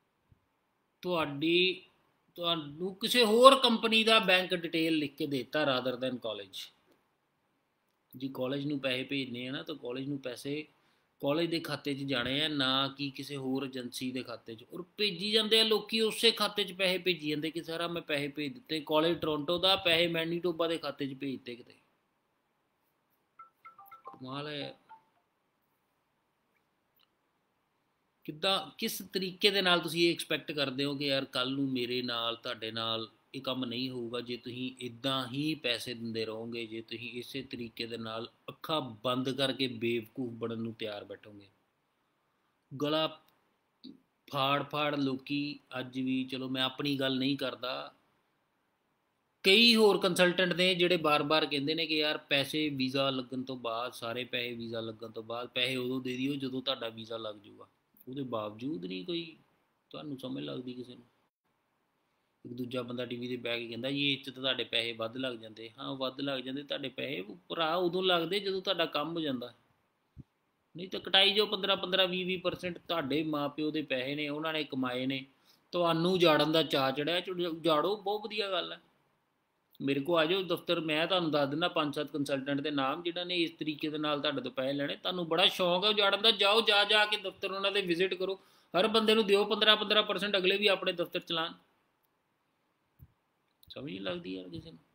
[SPEAKER 1] ਤੁਹਾਨੂੰ ਕਿਸੇ ਹੋਰ ਕੰਪਨੀ ਦਾ ਬੈਂਕ ਡਿਟੇਲ ਲਿਖ ਕੇ ਦੇਤਾ ਰਾਦਰ ਦੈਨ ਕਾਲਜ। ਜੀ ਕਾਲਜ ਨੂੰ ਪੈਸੇ ਭੇਜਣੇ ਆ ਨਾ, ਤਾਂ ਕਾਲਜ ਨੂੰ ਪੈਸੇ ਕਾਲਜ ਦੇ ਖਾਤੇ 'ਚ ਜਾਣੇ ਆ, ਨਾ ਕਿ ਕਿਸੇ ਹੋਰ ਏਜੰਸੀ ਦੇ ਖਾਤੇ 'ਚ। ਔਰ ਭੇਜੀ ਜਾਂਦੇ ਆ ਲੋਕੀ ਉਸੇ ਖਾਤੇ 'ਚ ਪੈਸੇ ਭੇਜੀ ਜਾਂਦੇ ਕਿ ਸਾਰਾ ਮੈਂ ਪੈਸੇ ਭੇਜ ਦਿੱਤੇ। ਕਾਲਜ ਟੋਰਾਂਟੋ ਦਾ ਪੈਸੇ ਮੈਨੀਟੋਬਾ ਦੇ ਖਾਤੇ 'ਚ ਭੇਜ ਦਿੱਤੇ ਕਿਤੇ। ਕਮਾਲ ਹੈ। ਕਿੱਦਾਂ, ਕਿਸ ਤਰੀਕੇ ਦੇ ਨਾਲ ਤੁਸੀਂ ਇਹ ਐਕਸਪੈਕਟ ਕਰਦੇ ਹੋ ਕਿ ਯਾਰ ਕੱਲ੍ਹ ਨੂੰ ਮੇਰੇ ਨਾਲ, ਤੁਹਾਡੇ ਨਾਲ ਇਹ ਕੰਮ ਨਹੀਂ ਹੋਊਗਾ ਜੇ ਤੁਸੀਂ ਇੱਦਾਂ ਹੀ ਪੈਸੇ ਦਿੰਦੇ ਰਹੋਗੇ, ਜੇ ਤੁਸੀਂ ਇਸੇ ਤਰੀਕੇ ਦੇ ਨਾਲ ਅੱਖਾਂ ਬੰਦ ਕਰਕੇ ਬੇਵਕੂਫ ਬਣਨ ਨੂੰ ਤਿਆਰ ਬੈਠੋਗੇ। ਗਲਾ ਫਾੜ ਲੋਕੀ ਅੱਜ ਵੀ, ਚਲੋ ਮੈਂ ਆਪਣੀ ਗੱਲ ਨਹੀਂ ਕਰਦਾ, ਕਈ ਹੋਰ ਕੰਸਲਟੈਂਟ ਨੇ ਜਿਹੜੇ ਬਾਰ-ਬਾਰ ਕਹਿੰਦੇ ਨੇ ਕਿ ਯਾਰ ਪੈਸੇ ਵੀਜ਼ਾ ਲੱਗਣ ਤੋਂ ਬਾਅਦ, ਸਾਰੇ ਪੈਸੇ ਵੀਜ਼ਾ ਲੱਗਣ ਤੋਂ ਬਾਅਦ, ਪੈਸੇ ਉਦੋਂ ਦੇ ਦਿਓ ਜਦੋਂ ਤੁਹਾਡਾ ਵੀਜ਼ਾ ਲੱਗ ਜਾਊਗਾ। ਉਹਦੇ ਬਾਵਜੂਦ ਨਹੀਂ ਕੋਈ ਤੁਹਾਨੂੰ ਸਮਝ ਲੱਗਦੀ ਕਿਸੇ ਨੂੰ। ਇੱਕ ਦੂਜਾ ਬੰਦਾ ਟੀਵੀ 'ਤੇ ਬਹਿ ਕੇ ਕਹਿੰਦਾ ਜੀ ਇਹ 'ਚ ਤਾਂ ਤੁਹਾਡੇ ਪੈਸੇ ਵੱਧ ਲੱਗ ਜਾਂਦੇ। ਹਾਂ ਵੱਧ ਲੱਗ ਜਾਂਦੇ ਤੁਹਾਡੇ ਪੈਸੇ, ਭਰਾ ਉਦੋਂ ਲੱਗਦੇ ਜਦੋਂ ਤੁਹਾਡਾ ਕੰਮ ਹੋ ਜਾਂਦਾ। ਨਹੀਂ ਤਾਂ ਕਟਾਈ ਜੋ 15-15 20-20% ਤੁਹਾਡੇ ਮਾਂ ਪਿਓ ਦੇ ਪੈਸੇ ਨੇ, ਉਹਨਾਂ ਨੇ ਕਮਾਏ ਨੇ, ਤੁਹਾਨੂੰ ਉਜਾੜਨ ਦਾ ਚਾਅ ਚੜਿਆ, ਉਜਾੜੋ, ਬਹੁਤ ਵਧੀਆ ਗੱਲ ਹੈ। ਮੇਰੇ ਕੋਲ ਆ ਜਾਓ ਦਫ਼ਤਰ, ਮੈਂ ਤੁਹਾਨੂੰ ਦੱਸ ਦਿੰਦਾ 5-7 ਕੰਸਲਟੈਂਟ ਦੇ ਨਾਮ ਜਿਨ੍ਹਾਂ ਨੇ ਇਸ ਤਰੀਕੇ ਦੇ ਨਾਲ ਤੁਹਾਡੇ ਤੋਂ ਪੈਸੇ ਲੈਣੇ। ਤੁਹਾਨੂੰ ਬੜਾ ਸ਼ੌਂਕ ਹੈ ਉਜਾੜਨ ਦਾ, ਜਾਓ ਜਾ ਕੇ ਦਫ਼ਤਰ ਉਹਨਾਂ ਦੇ ਵਿਜ਼ਿਟ ਕਰੋ, ਹਰ ਬੰਦੇ ਨੂੰ ਦਿਓ 15-15%, ਅਗਲੇ ਵੀ ਆਪਣੇ ਦਫ਼ਤਰ ਚਲਾਉਣ। ਸਮਝ ਨਹੀਂ ਲੱਗਦੀ ਯਾਰ ਕਿਸੇ ਨੂੰ।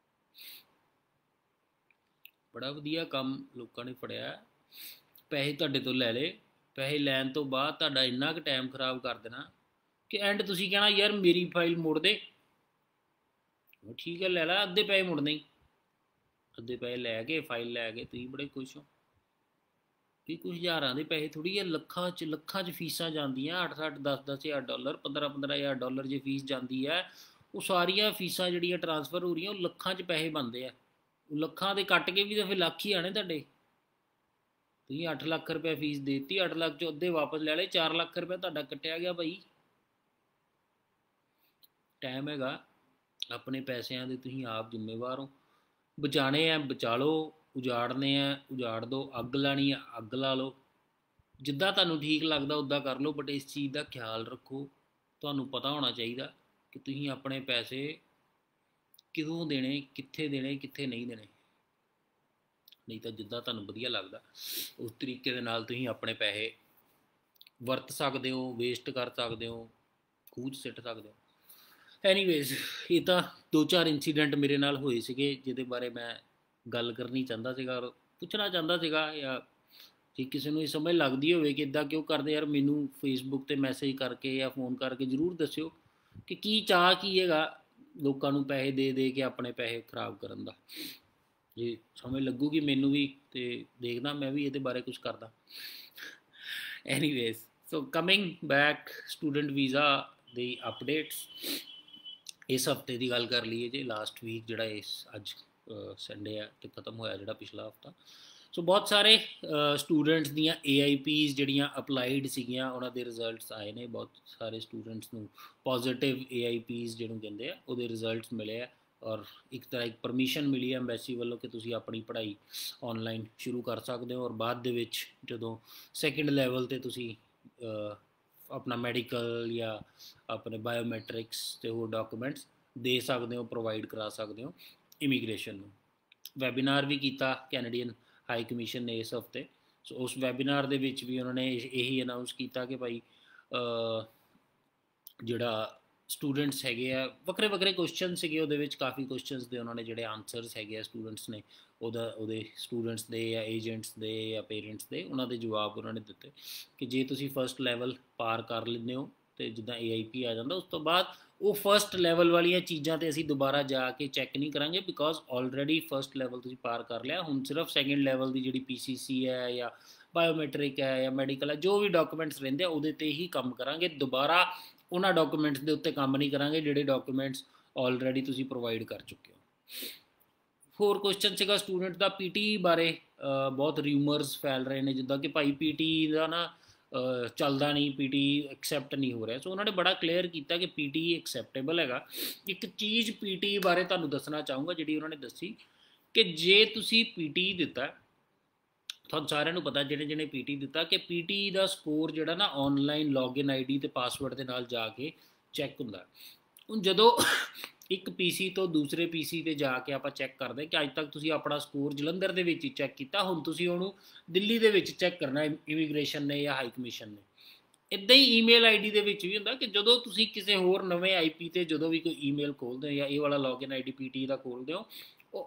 [SPEAKER 1] ਬੜਾ ਵਧੀਆ ਕੰਮ ਲੋਕਾਂ ਨੇ ਫੜਿਆ। ਪੈਸੇ ਤੁਹਾਡੇ ਤੋਂ ਲੈ ਲਏ, ਪੈਸੇ ਲੈਣ ਤੋਂ ਬਾਅਦ ਤੁਹਾਡਾ ਇੰਨਾ ਕੁ ਟਾਈਮ ਖਰਾਬ ਕਰ ਦੇਣਾ ਕਿ ਐਂਡ ਤੁਸੀਂ ਕਹਿਣਾ ਯਾਰ ਮੇਰੀ ਫਾਈਲ ਮੋੜ ਦੇ। ਠੀਕ ਹੈ ਲੈ ਲਾ, ਅੱਧੇ ਪੈਸੇ ਮੁੜਨੇ ਹੀ, ਅੱਧੇ ਪੈਸੇ ਲੈ ਕੇ ਫਾਈਲ ਲੈ ਕੇ ਤੁਸੀਂ ਬੜੇ ਖੁਸ਼ ਹੋ। ਵੀ ਕੁਛ ਹਜ਼ਾਰਾਂ ਦੇ ਪੈਸੇ ਥੋੜ੍ਹੀ ਹੈ, ਲੱਖਾਂ 'ਚ ਫੀਸਾਂ ਜਾਂਦੀਆਂ, 8-8 10-10 ਹਜ਼ਾਰ ਡਾਲਰ, 15-15 ਹਜ਼ਾਰ ਡਾਲਰ ਜੇ ਫੀਸ ਜਾਂਦੀ ਹੈ। ਉਹ ਸਾਰੀਆਂ ਫੀਸਾਂ ਜਿਹੜੀਆਂ ਟਰਾਂਸਫਰ ਹੋ ਰਹੀਆਂ, ਉਹ ਲੱਖਾਂ 'ਚ ਪੈਸੇ ਬਣਦੇ ਆ। ਲੱਖਾਂ ਦੇ ਕੱਟ ਕੇ ਵੀ ਤਾਂ ਫਿਰ ਲੱਖ ਹੀ ਆਣੇ ਤੁਹਾਡੇ। ਤੁਸੀਂ 8 ਲੱਖ ਰੁਪਏ ਫੀਸ ਦੇ ਦਿੱਤੀ, 8 ਲੱਖ 'ਚੋਂ ਅੱਧੇ ਵਾਪਸ ਲੈ ਲਏ, 4 ਲੱਖ ਰੁਪਏ ਤੁਹਾਡਾ ਕੱਟਿਆ ਗਿਆ ਭਾਈ। ਟਾਈਮ ਹੈਗਾ, ਆਪਣੇ ਪੈਸਿਆਂ ਦੇ ਤੁਸੀਂ ਆਪ ਜ਼ਿੰਮੇਵਾਰ ਹੋ। ਬਚਾਉਣੇ ਆ ਬਚਾ ਲਓ, ਉਜਾੜਨੇ ਆ ਉਜਾੜ ਦਿਓ, ਅੱਗ ਲਾਣੀ ਆ ਅੱਗ ਲਾ ਲਓ, ਜਿੱਦਾਂ ਤੁਹਾਨੂੰ ਠੀਕ ਲੱਗਦਾ ਉੱਦਾਂ ਕਰ ਲਓ। ਬਟ ਇਸ ਚੀਜ਼ ਦਾ ਖਿਆਲ ਰੱਖੋ, ਤੁਹਾਨੂੰ ਪਤਾ ਹੋਣਾ ਚਾਹੀਦਾ ਕਿ ਤੁਸੀਂ ਆਪਣੇ ਪੈਸੇ ਕਿਦੋਂ ਦੇਣੇ, ਕਿੱਥੇ ਨਹੀਂ ਦੇਣੇ। ਨਹੀਂ ਤਾਂ ਜਿੱਦਾਂ ਤੁਹਾਨੂੰ ਵਧੀਆ ਲੱਗਦਾ ਉਸ ਤਰੀਕੇ ਦੇ ਨਾਲ ਤੁਸੀਂ ਆਪਣੇ ਪੈਸੇ ਵਰਤ ਸਕਦੇ ਹੋ, ਵੇਸਟ ਕਰ ਸਕਦੇ ਹੋ, ਖੂਹ 'ਚ ਸਿੱਟ ਸਕਦੇ ਹੋ। ਐਨੀਵੇਜ਼, ਇਹ ਤਾਂ 2-4 ਇੰਸੀਡੈਂਟ ਮੇਰੇ ਨਾਲ ਹੋਏ ਸੀਗੇ ਜਿਹਦੇ ਬਾਰੇ ਮੈਂ ਗੱਲ ਕਰਨੀ ਚਾਹੁੰਦਾ ਸੀਗਾ ਔਰ ਪੁੱਛਣਾ ਚਾਹੁੰਦਾ ਸੀਗਾ, ਜਾਂ ਜੇ ਕਿਸੇ ਨੂੰ ਇਹ ਸਮਝ ਲੱਗਦੀ ਹੋਵੇ ਕਿ ਇੱਦਾਂ ਕਿਉਂ ਕਰਦੇ ਯਾਰ, ਮੈਨੂੰ ਫੇਸਬੁੱਕ 'ਤੇ ਮੈਸੇਜ ਕਰਕੇ ਜਾਂ ਫ਼ੋਨ ਕਰਕੇ ਜ਼ਰੂਰ ਦੱਸਿਓ ਕਿ ਕੀ ਚਾਅ ਕੀ ਹੈਗਾ ਲੋਕਾਂ ਨੂੰ ਪੈਸੇ ਦੇ ਕੇ ਆਪਣੇ ਪੈਸੇ ਖ਼ਰਾਬ ਕਰਨ ਦਾ। ਜੇ ਸਮਝ ਲੱਗੂਗੀ ਮੈਨੂੰ ਵੀ, ਤੇ ਦੇਖਦਾ ਮੈਂ ਵੀ ਇਹਦੇ ਬਾਰੇ ਕੁਛ ਕਰਦਾ। Anyways, so coming back, student visa ਦੀ ਅਪਡੇਟਸ। ਇਸ ਹਫਤੇ ਦੀ ਗੱਲ ਕਰ ਲਈਏ ਜੇ, ਲਾਸਟ ਵੀਕ ਜਿਹੜਾ ਅੱਜ ਸੰਡੇ ਹੈ ਤੇ ਖਤਮ ਹੋਇਆ ਜਿਹੜਾ ਪਿਛਲਾ ਹਫਤਾ। ਸੋ ਬਹੁਤ ਸਾਰੇ ਸਟੂਡੈਂਟਸ ਦੀਆਂ AIPs ਜਿਹੜੀਆਂ ਅਪਲਾਈਡ ਸੀਗੀਆਂ ਉਹਨਾਂ ਦੇ ਰਿਜ਼ਲਟਸ ਆਏ ਨੇ। ਬਹੁਤ ਸਾਰੇ ਸਟੂਡੈਂਟਸ ਨੂੰ ਪੋਜ਼ੀਟਿਵ AIPs ਜਿਹਨੂੰ ਕਹਿੰਦੇ ਆ ਉਹਦੇ ਰਿਜ਼ਲਟਸ ਮਿਲੇ ਆ, ਔਰ ਇੱਕ ਤਰ੍ਹਾਂ ਇੱਕ ਪਰਮਿਸ਼ਨ ਮਿਲੀ ਹੈ ਐਮਬੈਸੀ ਵੱਲੋਂ ਕਿ ਤੁਸੀਂ ਆਪਣੀ ਪੜ੍ਹਾਈ ਔਨਲਾਈਨ ਸ਼ੁਰੂ ਕਰ ਸਕਦੇ ਹੋ। ਔਰ ਬਾਅਦ ਦੇ ਵਿੱਚ ਜਦੋਂ ਸੈਕਿੰਡ ਲੈਵਲ 'ਤੇ ਤੁਸੀਂ ਆਪਣਾ ਮੈਡੀਕਲ ਜਾਂ ਆਪਣੇ ਬਾਇਓਮੈਟ੍ਰਿਕਸ ਅਤੇ ਹੋਰ ਡਾਕੂਮੈਂਟਸ ਦੇ ਸਕਦੇ ਹੋ, ਪ੍ਰੋਵਾਈਡ ਕਰਾ ਸਕਦੇ ਹੋ ਇਮੀਗ੍ਰੇਸ਼ਨ ਨੂੰ। ਵੈਬੀਨਾਰ ਵੀ ਕੀਤਾ ਕੈਨੇਡੀਅਨ ਹਾਈ ਕਮਿਸ਼ਨ ਨੇ ਇਸ ਹਫਤੇ। ਸੋ ਉਸ ਵੈਬੀਨਾਰ ਦੇ ਵਿੱਚ ਵੀ ਉਹਨਾਂ ਨੇ ਇਹੀ ਅਨਾਊਂਸ ਕੀਤਾ ਕਿ ਭਾਈ ਜਿਹੜਾ ਸਟੂਡੈਂਟਸ ਹੈਗੇ ਆ, ਵੱਖਰੇ ਕੁਐਸਚਨ ਸੀਗੇ ਉਹਦੇ ਵਿੱਚ, ਕਾਫੀ ਕੁਐਸਚਨਸ ਦੇ ਉਹਨਾਂ ਨੇ ਜਿਹੜੇ ਆਨਸਰਸ ਹੈਗੇ ਆ ਸਟੂਡੈਂਟਸ ਨੇ ਉਹਦੇ ਸਟੂਡੈਂਟਸ ਦੇ ਜਾਂ ਏਜੰਟਸ ਦੇ ਜਾਂ ਪੇਰੈਂਟਸ ਦੇ, ਉਹਨਾਂ ਦੇ ਜਵਾਬ ਉਹਨਾਂ ਨੇ ਦਿੱਤੇ ਕਿ ਜੇ ਤੁਸੀਂ ਫਸਟ ਲੈਵਲ ਪਾਰ ਕਰ ਲੈਂਦੇ ਹੋ ਅਤੇ ਜਿੱਦਾਂ AIP ਆ ਜਾਂਦਾ, ਉਸ ਤੋਂ ਬਾਅਦ ਉਹ ਫਸਟ ਲੈਵਲ ਵਾਲੀਆਂ ਚੀਜ਼ਾਂ 'ਤੇ ਅਸੀਂ ਦੁਬਾਰਾ ਜਾ ਕੇ ਚੈੱਕ ਨਹੀਂ ਕਰਾਂਗੇ, ਬਿਕੋਜ਼ ਆਲਰੇਡੀ ਫਸਟ ਲੈਵਲ ਤੁਸੀਂ ਪਾਰ ਕਰ ਲਿਆ। ਹੁਣ ਸਿਰਫ ਸੈਕਿੰਡ ਲੈਵਲ ਦੀ ਜਿਹੜੀ PCC ਹੈ ਜਾਂ ਬਾਇਓਮੈਟ੍ਰਿਕ ਹੈ ਜਾਂ ਮੈਡੀਕਲ ਹੈ, ਜੋ ਵੀ ਡਾਕੂਮੈਂਟਸ ਰਹਿੰਦੇ ਆ ਉਹਦੇ 'ਤੇ ਹੀ ਕੰਮ ਕਰਾਂਗੇ। ਦੁਬਾਰਾ ਉਹਨਾਂ ਡਾਕੂਮੈਂਟਸ ਦੇ ਉੱਤੇ ਕੰਮ ਨਹੀਂ ਕਰਾਂਗੇ ਜਿਹੜੇ ਡਾਕੂਮੈਂਟਸ ਆਲਰੇਡੀ ਤੁਸੀਂ ਪ੍ਰੋਵਾਈਡ ਕਰ ਚੁੱਕੇ ਹੋ। ਹੋਰ ਕੁਐਸਚਨ ਸੀਗਾ ਸਟੂਡੈਂਟ ਦਾ PT ਬਾਰੇ। ਬਹੁਤ ਰਿਊਮਰਸ ਫੈਲ ਰਹੇ ਨੇ ਜਿੱਦਾਂ ਕਿ ਭਾਈ PT ਦਾ ਨਾ ਚੱਲਦਾ ਨਹੀਂ, PT ਐਕਸੈਪਟ ਨਹੀਂ ਹੋ ਰਿਹਾ। ਸੋ ਉਹਨਾਂ ਨੇ ਬੜਾ ਕਲੀਅਰ ਕੀਤਾ ਕਿ PT ਐਕਸੈਪਟੇਬਲ ਹੈਗਾ। ਇੱਕ ਚੀਜ਼ PT ਬਾਰੇ ਤੁਹਾਨੂੰ ਦੱਸਣਾ ਚਾਹੂੰਗਾ ਜਿਹੜੀ ਉਹਨਾਂ ਨੇ ਦੱਸੀ ਕਿ ਜੇ ਤੁਸੀਂ PT ਦਿੱਤਾ, ਤੁਹਾਨੂੰ ਸਾਰਿਆਂ ਨੂੰ ਪਤਾ ਜਿਹਨੇ PT ਦਿੱਤਾ, ਕਿ PT ਦਾ ਸਕੋਰ ਜਿਹੜਾ ਨਾ ਔਨਲਾਈਨ ਲੌਗਇਨ ID ਅਤੇ ਪਾਸਵਰਡ ਦੇ ਨਾਲ ਜਾ ਕੇ ਚੈੱਕ ਹੁੰਦਾ। ਹੁਣ ਜਦੋਂ ਇੱਕ PC ਤੋਂ ਦੂਸਰੇ PC 'ਤੇ ਜਾ ਕੇ ਆਪਾਂ ਚੈੱਕ ਕਰਦੇ ਕਿ ਅੱਜ ਤੱਕ ਤੁਸੀਂ ਆਪਣਾ ਸਕੋਰ ਜਲੰਧਰ ਦੇ ਵਿੱਚ ਹੀ ਚੈੱਕ ਕੀਤਾ, ਹੁਣ ਤੁਸੀਂ ਉਹਨੂੰ ਦਿੱਲੀ ਦੇ ਵਿੱਚ ਚੈੱਕ ਕਰਨਾ ਇਮੀਗ੍ਰੇਸ਼ਨ ਨੇ ਜਾਂ ਹਾਈ ਕਮਿਸ਼ਨ ਨੇ। ਇੱਦਾਂ ਹੀ ਈਮੇਲ ID ਦੇ ਵਿੱਚ ਵੀ ਹੁੰਦਾ ਕਿ ਜਦੋਂ ਤੁਸੀਂ ਕਿਸੇ ਹੋਰ ਨਵੇਂ IP 'ਤੇ ਜਦੋਂ ਵੀ ਕੋਈ ਈਮੇਲ ਖੋਲ੍ਹਦੇ ਹੋ ਜਾਂ ਇਹ ਵਾਲਾ ਲੌਗਇਨ ID PT ਦਾ ਖੋਲ੍ਹਦੇ ਹੋ, ਉਹ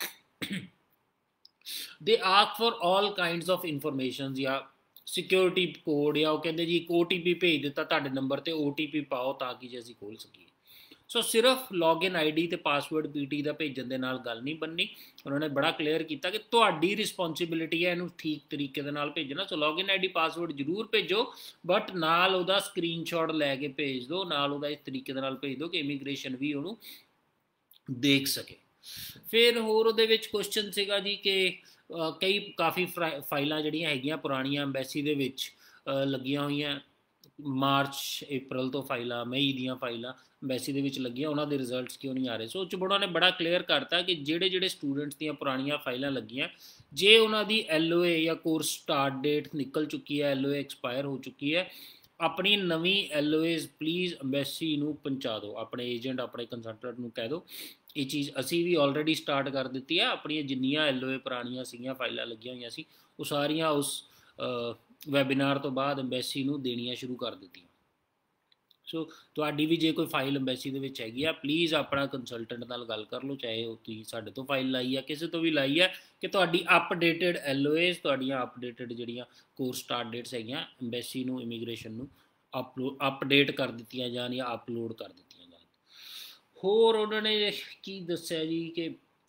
[SPEAKER 1] ਦੇ ask for all kinds of information ਜਾਂ ਸਿਕਿਉਰਿਟੀ ਕੋਡ, ਜਾਂ ਉਹ ਕਹਿੰਦੇ ਜੀ ਇੱਕ OTP ਭੇਜ ਦਿੱਤਾ ਤੁਹਾਡੇ ਨੰਬਰ 'ਤੇ, OTP ਪਾਓ ਤਾਂ ਕਿ ਜੇ ਅਸੀਂ ਖੋਲ੍ਹ ਸਕੀਏ। ਸੋ ਸਿਰਫ ਲੌਗਇਨ ID ਅਤੇ ਪਾਸਵਰਡ PT ਦਾ ਭੇਜਣ ਦੇ ਨਾਲ ਗੱਲ ਨਹੀਂ ਬਣਨੀ। ਉਹਨਾਂ ਨੇ ਬੜਾ ਕਲੀਅਰ ਕੀਤਾ ਕਿ ਤੁਹਾਡੀ ਰਿਸਪੌਂਸਿਬਿਲਿਟੀ ਹੈ ਇਹਨੂੰ ਠੀਕ ਤਰੀਕੇ ਦੇ ਨਾਲ ਭੇਜਣਾ। ਸੋ ਲੌਗਇਨ ID ਪਾਸਵਰਡ ਜ਼ਰੂਰ ਭੇਜੋ, ਬਟ ਨਾਲ ਉਹਦਾ ਸਕਰੀਨਸ਼ਾਟ ਲੈ ਕੇ ਭੇਜ ਦਿਓ, ਨਾਲ ਉਹਦਾ ਇਸ ਤਰੀਕੇ ਦੇ ਨਾਲ ਭੇਜ ਦਿਓ ਕਿ ਇਮੀਗ੍ਰੇਸ਼ਨ ਵੀ ਉਹਨੂੰ ਦੇਖ ਸਕੇ। ਫਿਰ ਹੋਰ ਉਹਦੇ ਵਿੱਚ ਕੁਐਸਚਨ ਸੀਗਾ ਜੀ ਕਿ ਕਾਫੀ ਫਾਈਲਾਂ ਜਿਹੜੀਆਂ ਹੈਗੀਆਂ ਪੁਰਾਣੀਆਂ ਐਮਬੈਸੀ ਦੇ ਵਿੱਚ ਲੱਗੀਆਂ ਹੋਈਆਂ, ਮਾਰਚ April ਤੋਂ ਫਾਈਲਾਂ, ਮਈ ਦੀਆਂ ਫਾਈਲਾਂ ਐਮਬੈਸੀ ਦੇ ਵਿੱਚ ਲੱਗੀਆਂ, ਉਹਨਾਂ ਦੇ ਰਿਜ਼ਲਟਸ ਕਿਉਂ ਨਹੀਂ ਆ ਰਹੇ। ਸੋ ਉਹ 'ਚ ਉਹਨਾਂ ਨੇ ਬੜਾ ਕਲੀਅਰ ਕਰਤਾ ਕਿ ਜਿਹੜੇ ਸਟੂਡੈਂਟਸ ਦੀਆਂ ਪੁਰਾਣੀਆਂ ਫਾਈਲਾਂ ਲੱਗੀਆਂ, ਜੇ ਉਹਨਾਂ ਦੀ LOA ਜਾਂ ਕੋਰਸ ਸਟਾਰਟ ਡੇਟ ਨਿਕਲ ਚੁੱਕੀ ਹੈ, LOA ਐਕਸਪਾਇਰ ਹੋ ਚੁੱਕੀ ਹੈ, ਆਪਣੀ ਨਵੀਂ LOAs ਪਲੀਜ਼ ਐਮਬੈਸੀ ਨੂੰ ਪਹੁੰਚਾ ਦਿਓ। ਆਪਣੇ ਏਜੰਟ, ਆਪਣੇ ਕੰਸਲਟੈਂਟ ਨੂੰ ਕਹਿ ਦਿਓ ਇਹ ਚੀਜ਼ ਅਸੀਂ ਵੀ ਆਲਰੇਡੀ ਸਟਾਰਟ ਕਰ ਦਿੱਤੀ ਹੈ, ਆਪਣੀਆਂ ਜਿੰਨੀਆਂ LOA ਪੁਰਾਣੀਆਂ ਸੀਗੀਆਂ, ਫਾਈਲਾਂ ਲੱਗੀਆਂ ਹੋਈਆਂ ਸੀ, ਉਹ ਸਾਰੀਆਂ ਉਸ ਵੈਬੀਨਾਰ ਤੋਂ ਬਾਅਦ ਐਮਬੈਸੀ ਨੂੰ ਦੇਣੀਆਂ ਸ਼ੁਰੂ ਕਰ ਦਿੱਤੀਆਂ। ਸੋ ਤੁਹਾਡੀ ਵੀ ਜੇ ਕੋਈ ਫਾਈਲ ਐਮਬੈਸੀ ਦੇ ਵਿੱਚ ਹੈਗੀ ਆ, ਪਲੀਜ਼ ਆਪਣਾ ਕੰਸਲਟੈਂਟ ਨਾਲ ਗੱਲ ਕਰ ਲਓ, ਚਾਹੇ ਉਹ ਤੁਸੀਂ ਸਾਡੇ ਤੋਂ ਫਾਈਲ ਲਾਈ ਆ, ਕਿਸੇ ਤੋਂ ਵੀ ਲਾਈ ਹੈ, ਕਿ ਤੁਹਾਡੀ ਅਪਡੇਟਡ LOAs, ਤੁਹਾਡੀਆਂ ਅਪਡੇਟਡ ਜਿਹੜੀਆਂ ਕੋਰਸ ਸਟਾਰਟ ਡੇਟਸ ਹੈਗੀਆਂ ਐਮਬੈਸੀ ਨੂੰ, ਇਮੀਗ੍ਰੇਸ਼ਨ ਨੂੰ ਅਪਡੇਟ ਕਰ ਦਿੱਤੀਆਂ ਜਾਣ ਜਾਂ ਅਪਲੋਡ ਕਰ ਦਿੱਤੀਆਂ ਜਾਣ। ਹੋਰ ਉਹਨਾਂ ਨੇ ਕੀ ਦੱਸਿਆ ਜੀ ਕਿ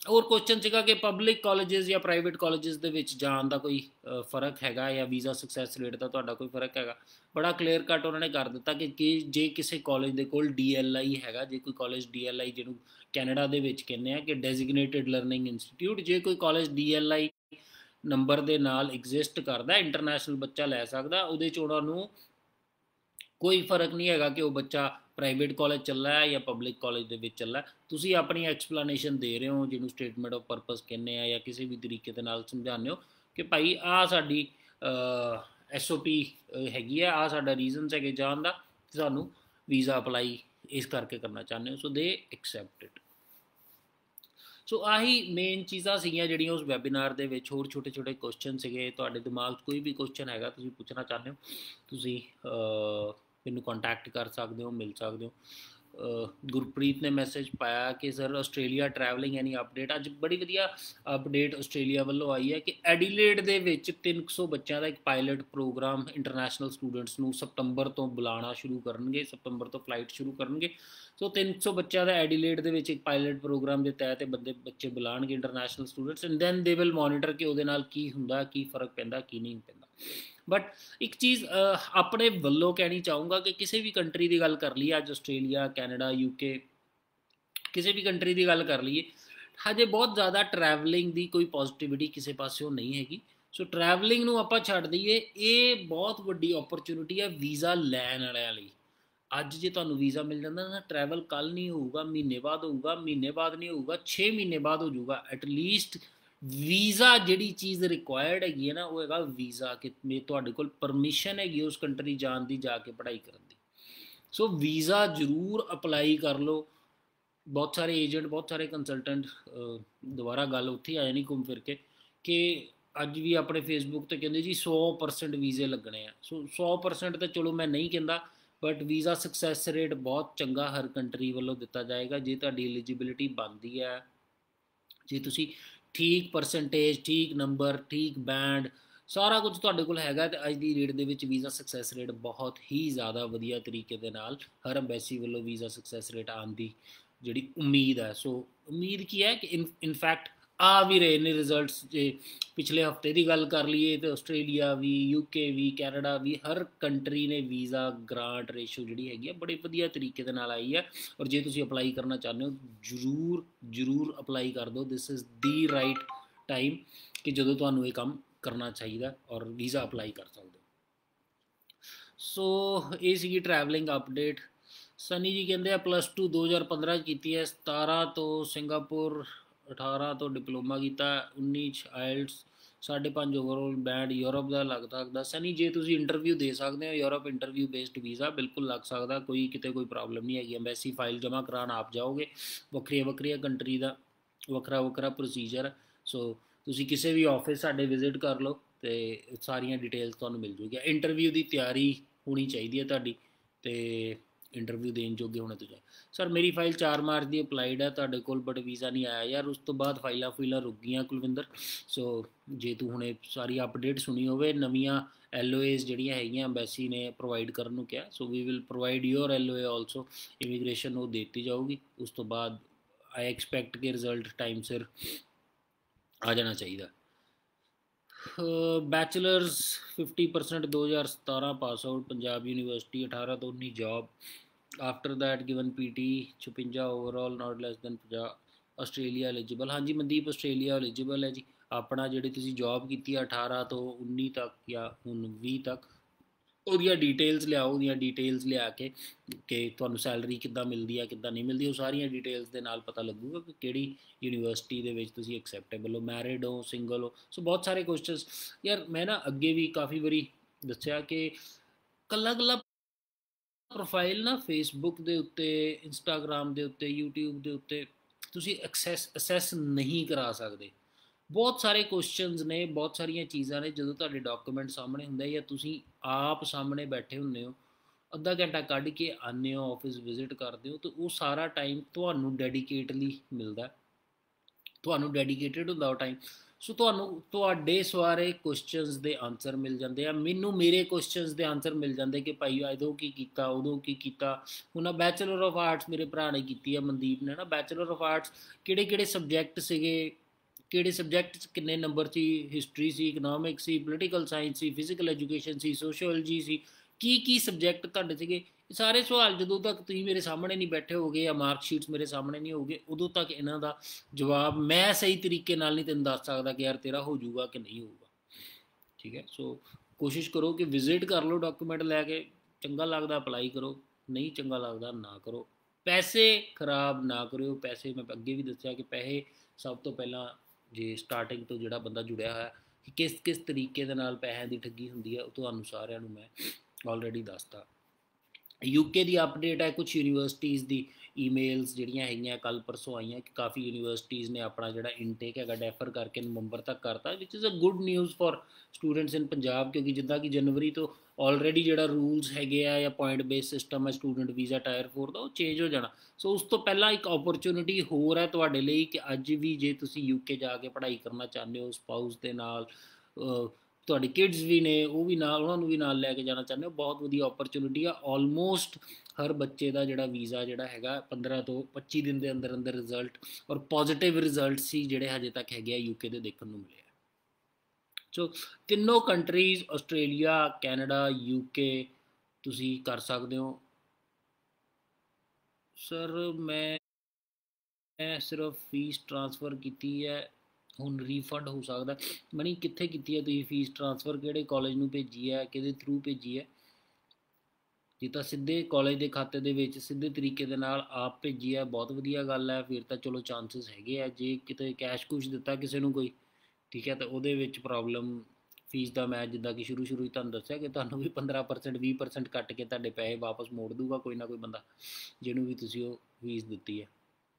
[SPEAKER 1] ਹੋਰ ਕੁਐਸਚਨ ਸੀਗਾ ਕਿ ਪਬਲਿਕ ਕਾਲਜਿਸ ਜਾਂ ਪ੍ਰਾਈਵੇਟ ਕਾਲਜਿਸ ਦੇ ਵਿੱਚ ਜਾਣ ਦਾ ਕੋਈ ਫ਼ਰਕ ਹੈਗਾ, ਜਾਂ ਵੀਜ਼ਾ ਸਕਸੈਸ ਰੇਟ ਦਾ ਤੁਹਾਡਾ ਕੋਈ ਫ਼ਰਕ ਹੈਗਾ। ਬੜਾ ਕਲੀਅਰ ਕੱਟ ਉਹਨਾਂ ਨੇ ਕਰ ਦਿੱਤਾ ਕਿ ਜੇ ਕਿਸੇ ਕਾਲਜ ਦੇ ਕੋਲ DLI ਹੈਗਾ, ਜੇ ਕੋਈ ਕਾਲਜ DLI ਜਿਹਨੂੰ ਕੈਨੇਡਾ ਦੇ ਵਿੱਚ ਕਹਿੰਦੇ ਆ ਕਿ ਡੈਜ਼ਿਗਨੇਟਿਡ ਲਰਨਿੰਗ ਇੰਸਟੀਟਿਊਟ, ਜੇ ਕੋਈ ਕਾਲਜ DLI ਨੰਬਰ ਦੇ ਨਾਲ ਐਗਜ਼ਿਸਟ ਕਰਦਾ, ਇੰਟਰਨੈਸ਼ਨਲ ਬੱਚਾ ਲੈ ਸਕਦਾ, ਉਹਦੇ 'ਚ ਉਹਨਾਂ ਨੂੰ ਕੋਈ ਫ਼ਰਕ ਨਹੀਂ ਹੈਗਾ ਕਿ ਉਹ ਬੱਚਾ ਪ੍ਰਾਈਵੇਟ ਕਾਲਜ ਚੱਲਾ ਹੈ ਜਾਂ ਪਬਲਿਕ ਕਾਲਜ ਦੇ ਵਿੱਚ ਚੱਲਾ। ਤੁਸੀਂ ਆਪਣੀ ਐਕਸਪਲੇਨੇਸ਼ਨ ਦੇ ਰਹੇ ਹੋ, ਜਿਹਨੂੰ ਸਟੇਟਮੈਂਟ ਆਫ ਪਰਪਸ ਕਹਿੰਦੇ ਆ, ਜਾਂ ਕਿਸੇ ਵੀ ਤਰੀਕੇ ਦੇ ਨਾਲ ਸਮਝਾਉਂਦੇ ਹੋ ਕਿ ਭਾਈ ਆਹ ਸਾਡੀ SOP ਹੈਗੀ ਆ, ਆਹ ਸਾਡਾ ਰੀਜ਼ਨਸ ਹੈਗੇ ਜਾਣ ਦਾ, ਸਾਨੂੰ ਵੀਜ਼ਾ ਅਪਲਾਈ ਇਸ ਕਰਕੇ ਕਰਨਾ ਚਾਹੁੰਦੇ ਹੋ। ਸੋ ਦੇ ਐਕਸੈਪਟ ਇਟ। ਸੋ ਆਹੀ ਮੇਨ ਚੀਜ਼ਾਂ ਸੀਗੀਆਂ ਜਿਹੜੀਆਂ ਉਸ ਵੈਬੀਨਾਰ ਦੇ ਵਿੱਚ। ਹੋਰ ਛੋਟੇ ਛੋਟੇ ਕੁਐਸਚਨ ਸੀਗੇ, ਤੁਹਾਡੇ ਦਿਮਾਗ 'ਚ ਕੋਈ ਵੀ ਕੁਐਸਚਨ ਹੈਗਾ ਤੁਸੀਂ ਪੁੱਛਣਾ ਚਾਹੁੰਦੇ ਹੋ, ਤੁਸੀਂ ਮੈਨੂੰ ਕੰਟੈਕਟ ਕਰ ਸਕਦੇ ਹੋ, ਮਿਲ ਸਕਦੇ ਹੋ। ਗੁਰਪ੍ਰੀਤ ਨੇ ਮੈਸੇਜ ਪਾਇਆ ਕਿ sir Australia travelling any update. ਅੱਜ ਬੜੀ ਵਧੀਆ ਅਪਡੇਟ ਆਸਟ੍ਰੇਲੀਆ ਵੱਲੋਂ ਆਈ ਹੈ ਕਿ ਐਡੀਲੇਡ ਦੇ ਵਿੱਚ 300 ਬੱਚਿਆਂ ਦਾ ਇੱਕ ਪਾਇਲਟ ਪ੍ਰੋਗਰਾਮ ਇੰਟਰਨੈਸ਼ਨਲ ਸਟੂਡੈਂਟਸ ਨੂੰ ਸਤੰਬਰ ਤੋਂ ਬੁਲਾਉਣਾ ਸ਼ੁਰੂ ਕਰਨਗੇ, ਸਤੰਬਰ ਤੋਂ ਫਲਾਈਟ ਸ਼ੁਰੂ ਕਰਨਗੇ। ਸੋ 300 ਬੱਚਿਆਂ ਦਾ ਐਡੀਲੇਡ ਦੇ ਵਿੱਚ ਇੱਕ ਪਾਇਲਟ ਪ੍ਰੋਗਰਾਮ ਦੇ ਤਹਿਤ ਬੱਚੇ ਬੁਲਾਉਣਗੇ international students, and then they will monitor ਕਿ ਉਹਦੇ ਨਾਲ ਕੀ ਹੁੰਦਾ, ਕੀ ਫ਼ਰਕ ਪੈਂਦਾ, ਕੀ ਨਹੀਂ ਪੈਂਦਾ। ਬਟ ਇੱਕ ਚੀਜ਼ ਆਪਣੇ ਵੱਲੋਂ ਕਹਿਣੀ ਚਾਹੂੰਗਾ ਕਿ ਕਿਸੇ ਵੀ ਕੰਟਰੀ ਦੀ ਗੱਲ ਕਰ ਲਈਏ, ਅੱਜ ਆਸਟ੍ਰੇਲੀਆ, ਕੈਨੇਡਾ, UK, ਕਿਸੇ ਵੀ ਕੰਟਰੀ ਦੀ ਗੱਲ ਕਰ ਲਈਏ, ਹਜੇ ਬਹੁਤ ਜ਼ਿਆਦਾ ਟਰੈਵਲਿੰਗ ਦੀ ਕੋਈ ਪੋਜ਼ੀਟਿਵਿਟੀ ਕਿਸੇ ਪਾਸਿਓਂ ਨਹੀਂ ਹੈਗੀ। ਸੋ ਟਰੈਵਲਿੰਗ ਨੂੰ ਆਪਾਂ ਛੱਡ ਦਈਏ, ਇਹ ਬਹੁਤ ਵੱਡੀ ਓਪਰਚੁਨਿਟੀ ਹੈ ਵੀਜ਼ਾ ਲੈਣ ਵਾਲਿਆਂ ਲਈ। ਅੱਜ ਜੇ ਤੁਹਾਨੂੰ ਵੀਜ਼ਾ ਮਿਲ ਜਾਂਦਾ ਨਾ, ਟਰੈਵਲ ਕੱਲ੍ਹ ਨਹੀਂ ਹੋਊਗਾ, ਮਹੀਨੇ ਬਾਅਦ ਹੋਊਗਾ, ਮਹੀਨੇ ਬਾਅਦ ਨਹੀਂ ਹੋਊਗਾ, 6 ਮਹੀਨੇ ਬਾਅਦ ਹੋ ਜਾਊਗਾ ਐਟਲੀਸਟ। ਵੀਜ਼ਾ ਜਿਹੜੀ ਚੀਜ਼ ਰਿਕੁਆਇਰਡ ਹੈਗੀ ਹੈ ਨਾ, ਉਹ ਹੈਗਾ ਵੀਜ਼ਾ, ਕਿ ਤੁਹਾਡੇ ਕੋਲ ਪਰਮਿਸ਼ਨ ਹੈਗੀ ਉਸ ਕੰਟਰੀ ਜਾਣ ਦੀ, ਜਾ ਕੇ ਪੜ੍ਹਾਈ ਕਰਨ ਦੀ। ਸੋ ਵੀਜ਼ਾ ਜ਼ਰੂਰ ਅਪਲਾਈ ਕਰ ਲਓ। ਬਹੁਤ ਸਾਰੇ ਏਜੰਟ, ਬਹੁਤ ਸਾਰੇ ਕੰਸਲਟੈਂਟ, ਦੁਬਾਰਾ ਗੱਲ ਉੱਥੇ ਆ ਜਾਣੀ ਘੁੰਮ ਫਿਰ ਕੇ, ਕਿ ਅੱਜ ਵੀ ਆਪਣੇ ਫੇਸਬੁੱਕ 'ਤੇ ਕਹਿੰਦੇ ਜੀ 100% ਵੀਜ਼ੇ ਲੱਗਣੇ ਆ। ਸੋ 100% ਤਾਂ ਚਲੋ ਮੈਂ ਨਹੀਂ ਕਹਿੰਦਾ, ਬਟ ਵੀਜ਼ਾ ਸਕਸੈਸ ਰੇਟ ਬਹੁਤ ਚੰਗਾ ਹਰ ਕੰਟਰੀ ਵੱਲੋਂ ਦਿੱਤਾ ਜਾਏਗਾ ਜੇ ਤੁਹਾਡੀ ਐਲੀਜੀਬਿਲਿਟੀ ਬਣਦੀ ਹੈ, ਜੇ ਤੁਸੀਂ ਠੀਕ ਪਰਸੈਂਟੇਜ, ਠੀਕ ਨੰਬਰ, ਠੀਕ ਬੈਂਡ, ਸਾਰਾ ਕੁਝ ਤੁਹਾਡੇ ਕੋਲ ਹੈਗਾ, ਤੇ ਅੱਜ ਦੀ ਰੇਟ ਦੇ ਵਿੱਚ ਵੀਜ਼ਾ ਸਕਸੈਸ ਰੇਟ ਬਹੁਤ ਹੀ ਜ਼ਿਆਦਾ ਵਧੀਆ ਤਰੀਕੇ ਦੇ ਨਾਲ ਹਰ ਅੰਬੈਸੀ ਵੱਲੋਂ ਵੀਜ਼ਾ ਸਕਸੈਸ ਰੇਟ ਆਉਣ ਦੀ ਜਿਹੜੀ ਉਮੀਦ ਹੈ। ਸੋ ਉਮੀਦ ਕੀ ਹੈ ਕਿ ਇਨਫੈਕਟ ਆ ਵੀ ਰਹੇ ਨੇ ਰਿਜ਼ਲਟਸ। ਜੇ ਪਿਛਲੇ ਹਫਤੇ ਦੀ ਗੱਲ ਕਰ ਲਈਏ ਤਾਂ ਆਸਟ੍ਰੇਲੀਆ ਵੀ, UK ਵੀ, ਕੈਨੇਡਾ ਵੀ, ਹਰ ਕੰਟਰੀ ਨੇ ਵੀਜ਼ਾ ਗ੍ਰਾਂਟ ਰੇਸ਼ੋ ਜਿਹੜੀ ਹੈਗੀ ਆ ਬੜੇ ਵਧੀਆ ਤਰੀਕੇ ਦੇ ਨਾਲ ਆਈ ਹੈ। ਔਰ ਜੇ ਤੁਸੀਂ ਅਪਲਾਈ ਕਰਨਾ ਚਾਹੁੰਦੇ ਹੋ, ਜ਼ਰੂਰ ਅਪਲਾਈ ਕਰ ਦਿਓ। This is the right time ਕਿ ਜਦੋਂ ਤੁਹਾਨੂੰ ਇਹ ਕੰਮ ਕਰਨਾ ਚਾਹੀਦਾ ਔਰ ਵੀਜ਼ਾ ਅਪਲਾਈ ਕਰ ਸਕਦੇ ਹੋ। ਸੋ ਇਹ ਸੀਗੀ ਟਰੈਵਲਿੰਗ ਅਪਡੇਟ। ਸਨੀ ਜੀ ਕਹਿੰਦੇ ਆ +2 2015 ਕੀਤੀ ਹੈ, 17 ਤੋਂ ਸਿੰਗਾਪੁਰ, 18 ਤੋਂ ਡਿਪਲੋਮਾ ਕੀਤਾ, 19 'ਚ ਆਇਲਟਸ, 5.5 ਓਵਰਆਲ ਬੈਂਡ ਯੂਰਪ ਦਾ ਲੱਗ ਸਕਦਾ। ਸਨੀ ਜੇ ਤੁਸੀਂ ਇੰਟਰਵਿਊ ਦੇ ਸਕਦੇ ਹੋ, ਯੂਰਪ ਇੰਟਰਵਿਊ ਬੇਸਡ ਵੀਜ਼ਾ ਬਿਲਕੁਲ ਲੱਗ ਸਕਦਾ, ਕੋਈ ਕਿਤੇ ਕੋਈ ਪ੍ਰੋਬਲਮ ਨਹੀਂ ਹੈਗੀ। ਐਮਬੈਸੀ ਫਾਈਲ ਜਮ੍ਹਾਂ ਕਰਾਉਣ ਆਪ ਜਾਓਗੇ, ਵੱਖਰੀਆਂ ਕੰਟਰੀ ਦਾ ਵੱਖਰਾ ਪ੍ਰੋਸੀਜਰ। ਸੋ ਤੁਸੀਂ ਕਿਸੇ ਵੀ ਆਫਿਸ ਸਾਡੇ ਵਿਜ਼ਿਟ ਕਰ ਲਓ ਅਤੇ ਸਾਰੀਆਂ ਡਿਟੇਲਸ ਤੁਹਾਨੂੰ ਮਿਲ ਜੂਗੀਆਂ। ਇੰਟਰਵਿਊ ਦੀ ਤਿਆਰੀ ਹੋਣੀ ਚਾਹੀਦੀ ਹੈ ਤੁਹਾਡੀ, ਅਤੇ ਇੰਟਰਵਿਊ ਦੇਣ ਜੋਗੇ ਹੋਣੇ ਤੋਂ ਚਾਹੀਦੇ। ਸਰ ਮੇਰੀ ਫਾਈਲ 4 ਮਾਰਚ ਦੀ ਅਪਲਾਈਡ ਹੈ ਤੁਹਾਡੇ ਕੋਲ, ਬਟ ਵੀਜ਼ਾ ਨਹੀਂ ਆਇਆ ਯਾਰ। ਉਸ ਤੋਂ ਬਾਅਦ ਫਾਈਲਾਂ ਰੁਕ ਗਈਆਂ ਕੁਲਵਿੰਦਰ। ਸੋ ਜੇ ਤੂੰ ਹੁਣੇ ਸਾਰੀ ਅਪਡੇਟ ਸੁਣੀ ਹੋਵੇ, ਨਵੀਆਂ LOAs ਜਿਹੜੀਆਂ ਹੈਗੀਆਂ ਅੰਬੈਸੀ ਨੇ ਪ੍ਰੋਵਾਈਡ ਕਰਨ ਨੂੰ ਕਿਹਾ, so we will provide your LOA also. Immigration ਉਹ ਦਿੱਤੀ ਜਾਊਗੀ। ਉਸ ਤੋਂ ਬਾਅਦ ਆਈ ਐਕਸਪੈਕਟ ਕਿ ਰਿਜ਼ਲਟ ਟਾਈਮ ਸਿਰ ਆ ਜਾਣਾ ਚਾਹੀਦਾ। Bachelors 50% 2017 pass out, Punjab university, 18 ਤੋਂ 19 job. After that given PT 56 overall, not less than 50। Australia eligible, ਹਾਂਜੀ ਮਨਦੀਪ ਆਸਟ੍ਰੇਲੀਆ ਐਲੀਜੀਬਲ ਹੈ ਜੀ। ਆਪਣਾ ਜਿਹੜੀ ਤੁਸੀਂ ਜੌਬ ਕੀਤੀ ਹੈ 18 ਤੋਂ 19 ਤੱਕ ਜਾਂ ਹੁਣ 20 ਤੱਕ, ਉਹਦੀਆਂ ਡਿਟੇਲਸ ਲਿਆਓ, ਉਹਦੀਆਂ ਡਿਟੇਲਸ ਲਿਆ ਕੇ ਕਿ ਤੁਹਾਨੂੰ ਸੈਲਰੀ ਕਿੱਦਾਂ ਮਿਲਦੀ ਹੈ, ਕਿੱਦਾਂ ਨਹੀਂ ਮਿਲਦੀ, ਉਹ ਸਾਰੀਆਂ ਡਿਟੇਲਸ ਦੇ ਨਾਲ ਪਤਾ ਲੱਗੂਗਾ ਕਿ ਕਿਹੜੀ ਯੂਨੀਵਰਸਿਟੀ ਦੇ ਵਿੱਚ ਤੁਸੀਂ ਐਕਸੈਪਟੇਬਲ ਹੋ, ਮੈਰਿਡ ਹੋ, ਸਿੰਗਲ ਹੋ। ਸੋ ਬਹੁਤ ਸਾਰੇ ਕੁਐਸਚਨਸ ਯਾਰ ਮੈਂ ਨਾ ਅੱਗੇ ਵੀ ਕਾਫੀ ਵਾਰੀ ਦੱਸਿਆ ਕਿ ਕੱਲਾ ਪ੍ਰੋਫਾਈਲ ਨਾ ਫੇਸਬੁੱਕ ਦੇ ਉੱਤੇ, ਇੰਸਟਾਗ੍ਰਾਮ ਦੇ ਉੱਤੇ, YouTube ਦੇ ਉੱਤੇ ਤੁਸੀਂ ਅਸੈਸ ਨਹੀਂ ਕਰਾ ਸਕਦੇ। ਬਹੁਤ ਸਾਰੇ ਕੁਐਸਚਨਸ ਨੇ, ਬਹੁਤ ਸਾਰੀਆਂ ਚੀਜ਼ਾਂ ਨੇ। ਜਦੋਂ ਤੁਹਾਡੇ ਡਾਕੂਮੈਂਟ ਸਾਹਮਣੇ ਹੁੰਦੇ ਜਾਂ ਤੁਸੀਂ ਆਪ ਸਾਹਮਣੇ ਬੈਠੇ ਹੁੰਦੇ ਹੋ, ਅੱਧਾ ਘੰਟਾ ਕੱਢ ਕੇ ਆਉਂਦੇ ਹੋ, ਆਫਿਸ ਵਿਜ਼ਿਟ ਕਰਦੇ ਹੋ, ਤਾਂ ਉਹ ਸਾਰਾ ਟਾਈਮ ਤੁਹਾਨੂੰ ਡੈਡੀਕੇਟਲੀ ਮਿਲਦਾ, ਤੁਹਾਨੂੰ ਡੈਡੀਕੇਟਡ ਹੁੰਦਾ ਉਹ ਟਾਈਮ। ਸੋ ਤੁਹਾਡੇ ਸਾਰੇ ਕੁਐਸਚਨਸ ਦੇ ਆਨਸਰ ਮਿਲ ਜਾਂਦੇ ਆ, ਮੈਨੂੰ ਮੇਰੇ ਕੁਐਸਚਨਸ ਦੇ ਆਨਸਰ ਮਿਲ ਜਾਂਦੇ ਕਿ ਭਾਈ ਉਦੋਂ ਕੀ ਕੀਤਾ, ਉਦੋਂ ਕੀ ਕੀਤਾ। ਹੁਣ ਆ ਬੈਚਲਰ ਆਫ ਆਰਟਸ ਮੇਰੇ ਭਰਾ ਨੇ ਕੀਤੀ ਆ, ਮਨਦੀਪ ਨੇ ਨਾ। ਬੈਚਲਰ ਆਫ ਆਰਟਸ ਕਿਹੜੇ ਕਿਹੜੇ ਸਬਜੈਕਟ ਸੀਗੇ, ਕਿਹੜੇ ਸਬਜੈਕਟ 'ਚ ਕਿੰਨੇ ਨੰਬਰ ਸੀ, ਹਿਸਟਰੀ ਸੀ, ਇਕਨੋਮਿਕਸ ਸੀ, ਪੋਲੀਟੀਕਲ ਸਾਇੰਸ ਸੀ, ਫਿਜ਼ੀਕਲ ਐਜੂਕੇਸ਼ਨ ਸੀ, ਸੋਸ਼ੀਓਲੋਜੀ ਸੀ, ਕੀ ਸਬਜੈਕਟ ਤੁਹਾਡੇ ਸੀਗੇ। ਇਹ ਸਾਰੇ ਸਵਾਲ ਜਦੋਂ ਤੱਕ ਤੁਸੀਂ ਮੇਰੇ ਸਾਹਮਣੇ ਨਹੀਂ ਬੈਠੇ ਹੋਗੇ ਜਾਂ ਮਾਰਕਸ਼ੀਟਸ ਮੇਰੇ ਸਾਹਮਣੇ ਨਹੀਂ ਹੋਗੇ, ਉਦੋਂ ਤੱਕ ਇਹਨਾਂ ਦਾ ਜਵਾਬ ਮੈਂ ਸਹੀ ਤਰੀਕੇ ਨਾਲ ਨਹੀਂ ਤੈਨੂੰ ਦੱਸ ਸਕਦਾ ਕਿ ਯਾਰ ਤੇਰਾ ਹੋ ਜਾਊਗਾ ਕਿ ਨਹੀਂ ਹੋਊਗਾ। ਠੀਕ ਹੈ, ਸੋ ਕੋਸ਼ਿਸ਼ ਕਰੋ ਕਿ ਵਿਜ਼ਿਟ ਕਰ ਲਓ ਡਾਕੂਮੈਂਟ ਲੈ ਕੇ, ਚੰਗਾ ਲੱਗਦਾ ਅਪਲਾਈ ਕਰੋ, ਨਹੀਂ ਚੰਗਾ ਲੱਗਦਾ ਨਾ ਕਰੋ। ਪੈਸੇ ਖਰਾਬ ਨਾ ਕਰਿਓ। ਪੈਸੇ ਮੈਂ ਅੱਗੇ ਵੀ ਦੱਸਿਆ ਕਿ ਪੈਸੇ ਸਭ ਤੋਂ ਪਹਿਲਾਂ ਜੇ ਸਟਾਰਟਿੰਗ ਤੋਂ ਜਿਹੜਾ ਬੰਦਾ ਜੁੜਿਆ ਹੋਇਆ ਕਿ ਕਿਸ ਤਰੀਕੇ ਦੇ ਨਾਲ ਪੈਸਿਆਂ ਦੀ ਠੱਗੀ ਹੁੰਦੀ ਹੈ, ਉਹ ਤੁਹਾਨੂੰ ਸਾਰਿਆਂ ਨੂੰ ਮੈਂ ਆਲਰੇਡੀ ਦੱਸਤਾ। ਯੂਕੇ ਦੀ ਅਪਡੇਟ ਹੈ, ਕੁਛ ਯੂਨੀਵਰਸਿਟੀज़ ਦੀ ਈਮੇਲਸ ਜਿਹੜੀਆਂ ਹੈਗੀਆਂ ਕੱਲ ਪਰਸੋਂ ਆਈਆਂ ਕਿ ਕਾफ़ੀ ਯੂਨੀਵਰਸਿਟੀज़ ਨੇ ਆਪਣਾ ਜਿਹੜਾ ਇਨਟੇਕ ਹੈਗਾ ਡੈਫਰ ਕਰਕੇ ਨਵੰਬਰ ਤੱਕ ਕਰਤਾ, which is a good news for students in Punjab. ਕਿਉਂਕਿ ਜਿੱਦਾਂ ਕਿ ਜਨਵਰੀ ਤੋਂ ਆਲਰੇਡੀ ਜਿਹੜਾ ਰੂਲਸ ਹੈਗੇ ਆ ਜਾਂ ਪੁਆਇੰਟ ਬੇਸ ਸਿਸਟਮ ਹੈ ਸਟੂਡੈਂਟ ਵੀਜ਼ਾ ਟਾਇਰ 4 ਦਾ, ਉਹ ਚੇਂਜ ਹੋ ਜਾਣਾ। ਸੋ ਉਸ ਤੋਂ ਪਹਿਲਾਂ ਇੱਕ ਓਪਰਚੁਨਿਟੀ ਹੋਰ ਹੈ ਤੁਹਾਡੇ ਲਈ ਕਿ ਅੱਜ ਵੀ ਜੇ ਤੁਸੀਂ ਯੂਕੇ ਜਾ ਕੇ ਪੜ੍ਹਾਈ ਕਰਨਾ ਚਾਹੁੰਦੇ ਹੋ ਸਪਾਊਸ ਦੇ ਨਾਲ, ਤੁਹਾਡੇ ਕਿਡਸ ਵੀ ਨੇ ਉਹ ਵੀ ਨਾਲ, ਉਹਨਾਂ ਨੂੰ ਵੀ ਨਾਲ ਲੈ ਕੇ ਜਾਣਾ ਚਾਹੁੰਦੇ ਹੋ, ਬਹੁਤ ਵਧੀਆ ਓਪਰਚੁਨਿਟੀ ਆ। ਆਲਮੋਸਟ ਹਰ ਬੱਚੇ ਦਾ ਜਿਹੜਾ ਵੀਜ਼ਾ ਜਿਹੜਾ ਹੈਗਾ 15 ਤੋਂ 25 ਦਿਨ ਦੇ ਅੰਦਰ ਅੰਦਰ ਰਿਜ਼ਲਟ ਔਰ ਪੋਜ਼ੀਟਿਵ ਰਿਜ਼ਲਟ ਸੀ ਜਿਹੜੇ ਹਜੇ ਤੱਕ ਹੈਗੇ ਆ ਯੂਕੇ ਦੇ ਦੇਖਣ ਨੂੰ ਮਿਲੇ ਆ। ਸੋ ਤਿੰਨੋਂ ਕੰਟਰੀਜ਼ ਆਸਟ੍ਰੇਲੀਆ, ਕੈਨੇਡਾ, ਯੂਕੇ ਤੁਸੀਂ ਕਰ ਸਕਦੇ ਹੋ। ਸਰ ਮੈਂ ਸਿਰਫ ਫੀਸ ਟ੍ਰਾਂਸਫਰ ਕੀਤੀ ਹੈ, ਹੁਣ ਰੀਫੰਡ ਹੋ ਸਕਦਾ। ਮਨੀ ਕਿੱਥੇ ਕੀਤੀ ਹੈ ਤੁਸੀਂ ਫੀਸ ਟ੍ਰਾਂਸਫਰ, ਕਿਹੜੇ ਕਾਲਜ ਨੂੰ ਭੇਜੀ ਹੈ, ਕਿਹਦੇ ਥਰੂ ਭੇਜੀ ਹੈ? ਜੇ ਤਾਂ ਸਿੱਧੇ ਕਾਲਜ ਦੇ ਖਾਤੇ ਦੇ ਵਿੱਚ ਸਿੱਧੇ ਤਰੀਕੇ ਦੇ ਨਾਲ ਆਪ ਭੇਜੀ ਹੈ, ਬਹੁਤ ਵਧੀਆ ਗੱਲ ਹੈ, ਫਿਰ ਤਾਂ ਚਲੋ ਚਾਂਸਿਸ ਹੈਗੇ ਆ। ਜੇ ਕਿਤੇ ਕੈਸ਼ ਕੁਸ਼ ਦਿੱਤਾ ਕਿਸੇ ਨੂੰ ਕੋਈ, ਠੀਕ ਹੈ, ਤਾਂ ਉਹਦੇ ਵਿੱਚ ਪ੍ਰੋਬਲਮ ਫੀਸ ਦਾ ਮੈਂ ਜਿੱਦਾਂ ਕਿ ਸ਼ੁਰੂ 'ਚ ਤੁਹਾਨੂੰ ਦੱਸਿਆ ਕਿ ਤੁਹਾਨੂੰ ਵੀ 15% 20% ਕੱਟ ਕੇ ਤੁਹਾਡੇ ਪੈਸੇ ਵਾਪਸ ਮੋੜ ਦੂਗਾ ਕੋਈ ਨਾ ਕੋਈ ਬੰਦਾ, ਜਿਹਨੂੰ ਵੀ ਤੁਸੀਂ ਉਹ ਫੀਸ ਦਿੱਤੀ ਹੈ।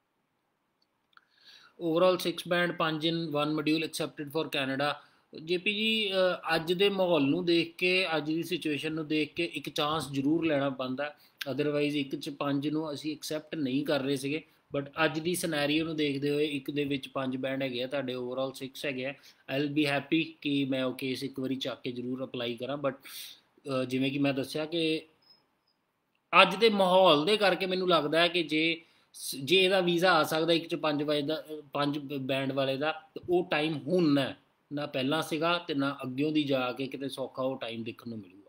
[SPEAKER 1] Overall 6 band 5 in 1 module accepted for Canada. JP ji ਅੱਜ ਦੇ ਮਾਹੌਲ ਨੂੰ ਦੇਖ ਕੇ, ਅੱਜ ਦੀ ਸਿਚੁਏਸ਼ਨ ਨੂੰ ਦੇਖ ਕੇ ਇੱਕ ਚਾਂਸ ਜ਼ਰੂਰ ਲੈਣਾ ਪੈਂਦਾ, ਅਦਰਵਾਈਜ਼ ਇੱਕ 'ਚ 5 ਨੂੰ ਅਸੀਂ ਐਕਸੈਪਟ ਨਹੀਂ ਕਰ ਰਹੇ ਸੀਗੇ। ਬਟ ਅੱਜ ਦੀ ਸਿਨੈਰੀਓ ਨੂੰ ਦੇਖਦੇ ਹੋਏ ਇੱਕ ਦੇ ਵਿੱਚ 5 ਬੈਂਡ ਹੈਗੇ ਆ, ਤੁਹਾਡੇ ਓਵਰਆਲ 6 ਹੈਗੇ ਆ। ਆਈ ਵਿਲ ਬੀ ਹੈਪੀ ਕਿ ਮੈਂ ਉਹ ਕੇਸ ਇੱਕ ਵਾਰੀ ਚੱਕ ਕੇ ਜ਼ਰੂਰ ਅਪਲਾਈ ਕਰਾਂ। ਬਟ ਜਿਵੇਂ ਕਿ ਮੈਂ ਦੱਸਿਆ ਕਿ ਅੱਜ ਦੇ ਮਾਹੌਲ ਦੇ ਕਰਕੇ ਮੈਨੂੰ ਲੱਗਦਾ ਹੈ ਕਿ ਜੇ ਇਹਦਾ ਵੀਜ਼ਾ ਆ ਸਕਦਾ ਇੱਕ 'ਚ 5 ਵਜੇ ਦਾ 5 ਬੈਂਡ ਵਾਲੇ ਦਾ, ਤਾਂ ਉਹ ਟਾਈਮ ਹੁਣ ਹੈ, ਨਾ ਪਹਿਲਾਂ ਸੀਗਾ ਅਤੇ ਨਾ ਅੱਗਿਓਂ ਦੀ ਜਾ ਕੇ ਕਿਤੇ ਸੌਖਾ ਉਹ ਟਾਈਮ ਦੇਖਣ ਨੂੰ ਮਿਲੂਗਾ।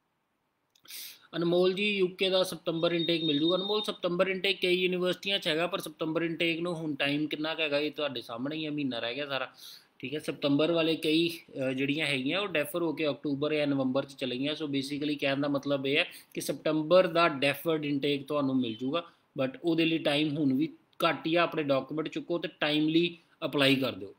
[SPEAKER 1] ਅਨਮੋਲ ਜੀ ਯੂਕੇ ਦਾ ਸਤੰਬਰ ਇਨਟੇਕ ਮਿਲ ਜੂਗਾ। ਅਨਮੋਲ ਸਤੰਬਰ ਇਨਟੇਕ ਕਈ ਯੂਨੀਵਰਸਿਟੀਆਂ 'ਚ ਹੈਗਾ, ਪਰ ਸਤੰਬਰ ਇਨਟੇਕ ਨੂੰ ਹੁਣ ਟਾਈਮ ਕਿੰਨਾ ਕੁ ਹੈਗਾ ਇਹ ਤੁਹਾਡੇ ਸਾਹਮਣੇ ਹੀ ਹੈ, ਮਹੀਨਾ ਰਹਿ ਗਿਆ ਸਾਰਾ। ਠੀਕ ਹੈ, ਸਤੰਬਰ ਵਾਲੇ ਕਈ ਜਿਹੜੀਆਂ ਹੈਗੀਆਂ ਉਹ ਡੈਫਰ ਹੋ ਕੇ ਅਕਤੂਬਰ ਜਾਂ ਨਵੰਬਰ 'ਚ ਚਲੇ ਗਈਆਂ। ਸੋ ਬੇਸਿਕਲੀ ਕਹਿਣ ਦਾ ਮਤਲਬ ਇਹ ਹੈ ਕਿ ਸਤੰਬਰ ਦਾ ਡੈਫਰਡ ਇਨਟੇਕ ਤੁਹਾਨੂੰ ਮਿਲ ਜੂਗਾ। ਬਟ ਉਹਦੇ ਲਈ ਟਾਈਮ ਹੁਣ ਵੀ ਘੱਟ ਹੀ ਆ, ਆਪਣੇ ਡਾਕੂਮੈਂਟ ਚੁੱਕੋ ਅਤੇ ਟਾਈਮਲੀ ਅਪਲਾਈ ਕਰ ਦਿਓ।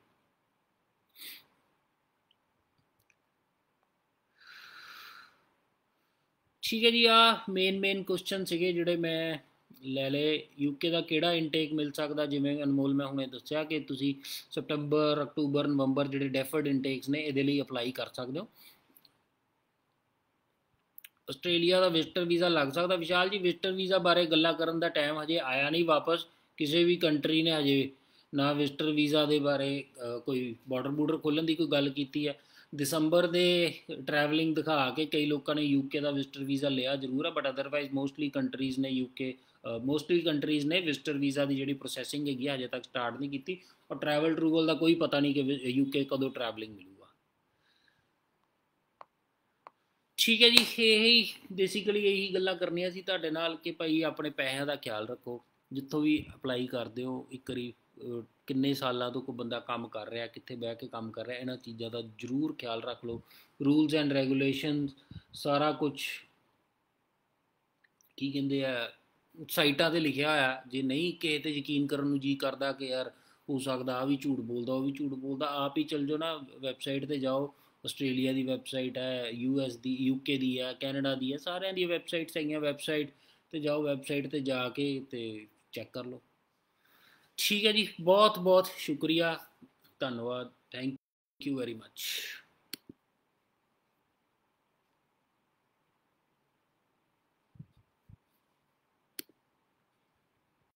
[SPEAKER 1] ਠੀਕ ਹੈ ਜੀ, ਆਹ ਮੇਨ ਕੁਐਸਚਨ ਸੀਗੇ ਜਿਹੜੇ ਮੈਂ ਲੈ ਲਏ। ਯੂਕੇ ਦਾ ਕਿਹੜਾ ਇਨਟੇਕ ਮਿਲ ਸਕਦਾ, ਜਿਵੇਂ ਅਨਮੋਲ ਮੈਂ ਹੁਣੇ ਦੱਸਿਆ ਕਿ ਤੁਸੀਂ ਸਤੰਬਰ, ਅਕਤੂਬਰ, ਨਵੰਬਰ ਜਿਹੜੇ ਡੈਫਰਡ ਇਨਟੇਕਸ ਨੇ ਇਹਦੇ ਲਈ ਅਪਲਾਈ ਕਰ ਸਕਦੇ ਹੋ। ਆਸਟ੍ਰੇਲੀਆ ਦਾ ਵਿਜ਼ਟਰ ਵੀਜ਼ਾ ਲੱਗ ਸਕਦਾ। ਵਿਸ਼ਾਲ ਜੀ ਵਿਜ਼ਟਰ ਵੀਜ਼ਾ ਬਾਰੇ ਗੱਲਾਂ ਕਰਨ ਦਾ ਟਾਈਮ ਹਜੇ ਆਇਆ ਨਹੀਂ ਵਾਪਸ, ਕਿਸੇ ਵੀ ਕੰਟਰੀ ਨੇ ਹਜੇ ਨਾ ਵਿਜ਼ਟਰ ਵੀਜ਼ਾ ਦੇ ਬਾਰੇ ਕੋਈ ਬਾਰਡਰ ਖੋਲ੍ਹਣ ਦੀ ਕੋਈ ਗੱਲ ਕੀਤੀ ਹੈ। ਦਸੰਬਰ ਦੇ ਟਰੈਵਲਿੰਗ ਦਿਖਾ ਕੇ ਕਈ ਲੋਕਾਂ ਨੇ ਯੂਕੇ ਦਾ ਵਿਜ਼ਟਰ ਵੀਜ਼ਾ ਲਿਆ ਜ਼ਰੂਰ ਹੈ, ਬਟ ਅਦਰਵਾਈਜ਼ ਮੋਸਟਲੀ ਕੰਟਰੀਜ਼ ਨੇ ਵਿਜ਼ਟਰ ਵੀਜ਼ਾ ਦੀ ਜਿਹੜੀ ਪ੍ਰੋਸੈਸਿੰਗ ਹੈਗੀ ਹਜੇ ਤੱਕ ਸਟਾਰਟ ਨਹੀਂ ਕੀਤੀ। ਔਰ ਟਰੂਵਲ ਦਾ ਕੋਈ ਪਤਾ ਨਹੀਂ ਕਿ ਯੂਕੇ ਕਦੋਂ ਟਰੈਵਲਿੰਗ ਮਿਲੂਗਾ। ਠੀਕ ਹੈ ਜੀ, ਇਹੀ ਬੇਸਿਕਲੀ ਇਹੀ ਗੱਲਾਂ ਕਰਨੀਆਂ ਸੀ ਤੁਹਾਡੇ ਨਾਲ ਕਿ ਭਾਈ ਆਪਣੇ ਪੈਸਿਆਂ ਦਾ ਖਿਆਲ ਰੱਖੋ। ਜਿੱਥੋਂ ਵੀ ਅਪਲਾਈ ਕਰਦੇ ਹੋ ਇੱਕ ਵਾਰੀ ਕਿੰਨੇ ਸਾਲਾਂ ਤੋਂ ਕੋਈ ਬੰਦਾ ਕੰਮ ਕਰ ਰਿਹਾ, ਕਿੱਥੇ ਬਹਿ ਕੇ ਕੰਮ ਕਰ ਰਿਹਾ, ਇਹਨਾਂ ਚੀਜ਼ਾਂ ਦਾ ਜ਼ਰੂਰ ਖਿਆਲ ਰੱਖ ਲਓ। ਰੂਲਸ ਐਂਡ ਰੈਗੂਲੇਸ਼ਨ ਸਾਰਾ ਕੁਛ ਕੀ ਕਹਿੰਦੇ ਆ ਸਾਈਟਾਂ 'ਤੇ ਲਿਖਿਆ ਹੋਇਆ। ਜੇ ਨਹੀਂ ਕਿਸੇ 'ਤੇ ਯਕੀਨ ਕਰਨ ਨੂੰ ਜੀ ਕਰਦਾ ਕਿ ਯਾਰ ਹੋ ਸਕਦਾ ਆ ਵੀ ਝੂਠ ਬੋਲਦਾ, ਉਹ ਵੀ ਝੂਠ ਬੋਲਦਾ, ਆਪ ਹੀ ਚੱਲ ਜਾਓ ਨਾ, ਵੈਬਸਾਈਟ 'ਤੇ ਜਾਓ। ਆਸਟ੍ਰੇਲੀਆ ਦੀ ਵੈਬਸਾਈਟ ਹੈ, US ਦੀ, UK ਦੀ ਹੈ, ਕੈਨੇਡਾ ਦੀ ਹੈ, ਸਾਰਿਆਂ ਦੀਆਂ ਵੈਬਸਾਈਟਸ ਹੈਗੀਆਂ। ਵੈਬਸਾਈਟ 'ਤੇ ਜਾਓ, ਵੈਬਸਾਈਟ 'ਤੇ ਜਾ ਕੇ ਅਤੇ ਚੈੱਕ ਕਰ ਲਓ। ਠੀਕ ਹੈ ਜੀ, ਬਹੁਤ ਬਹੁਤ ਸ਼ੁਕਰੀਆ, ਧੰਨਵਾਦ, ਥੈਂਕ ਯੂ ਵੈਰੀ ਮੱਚ।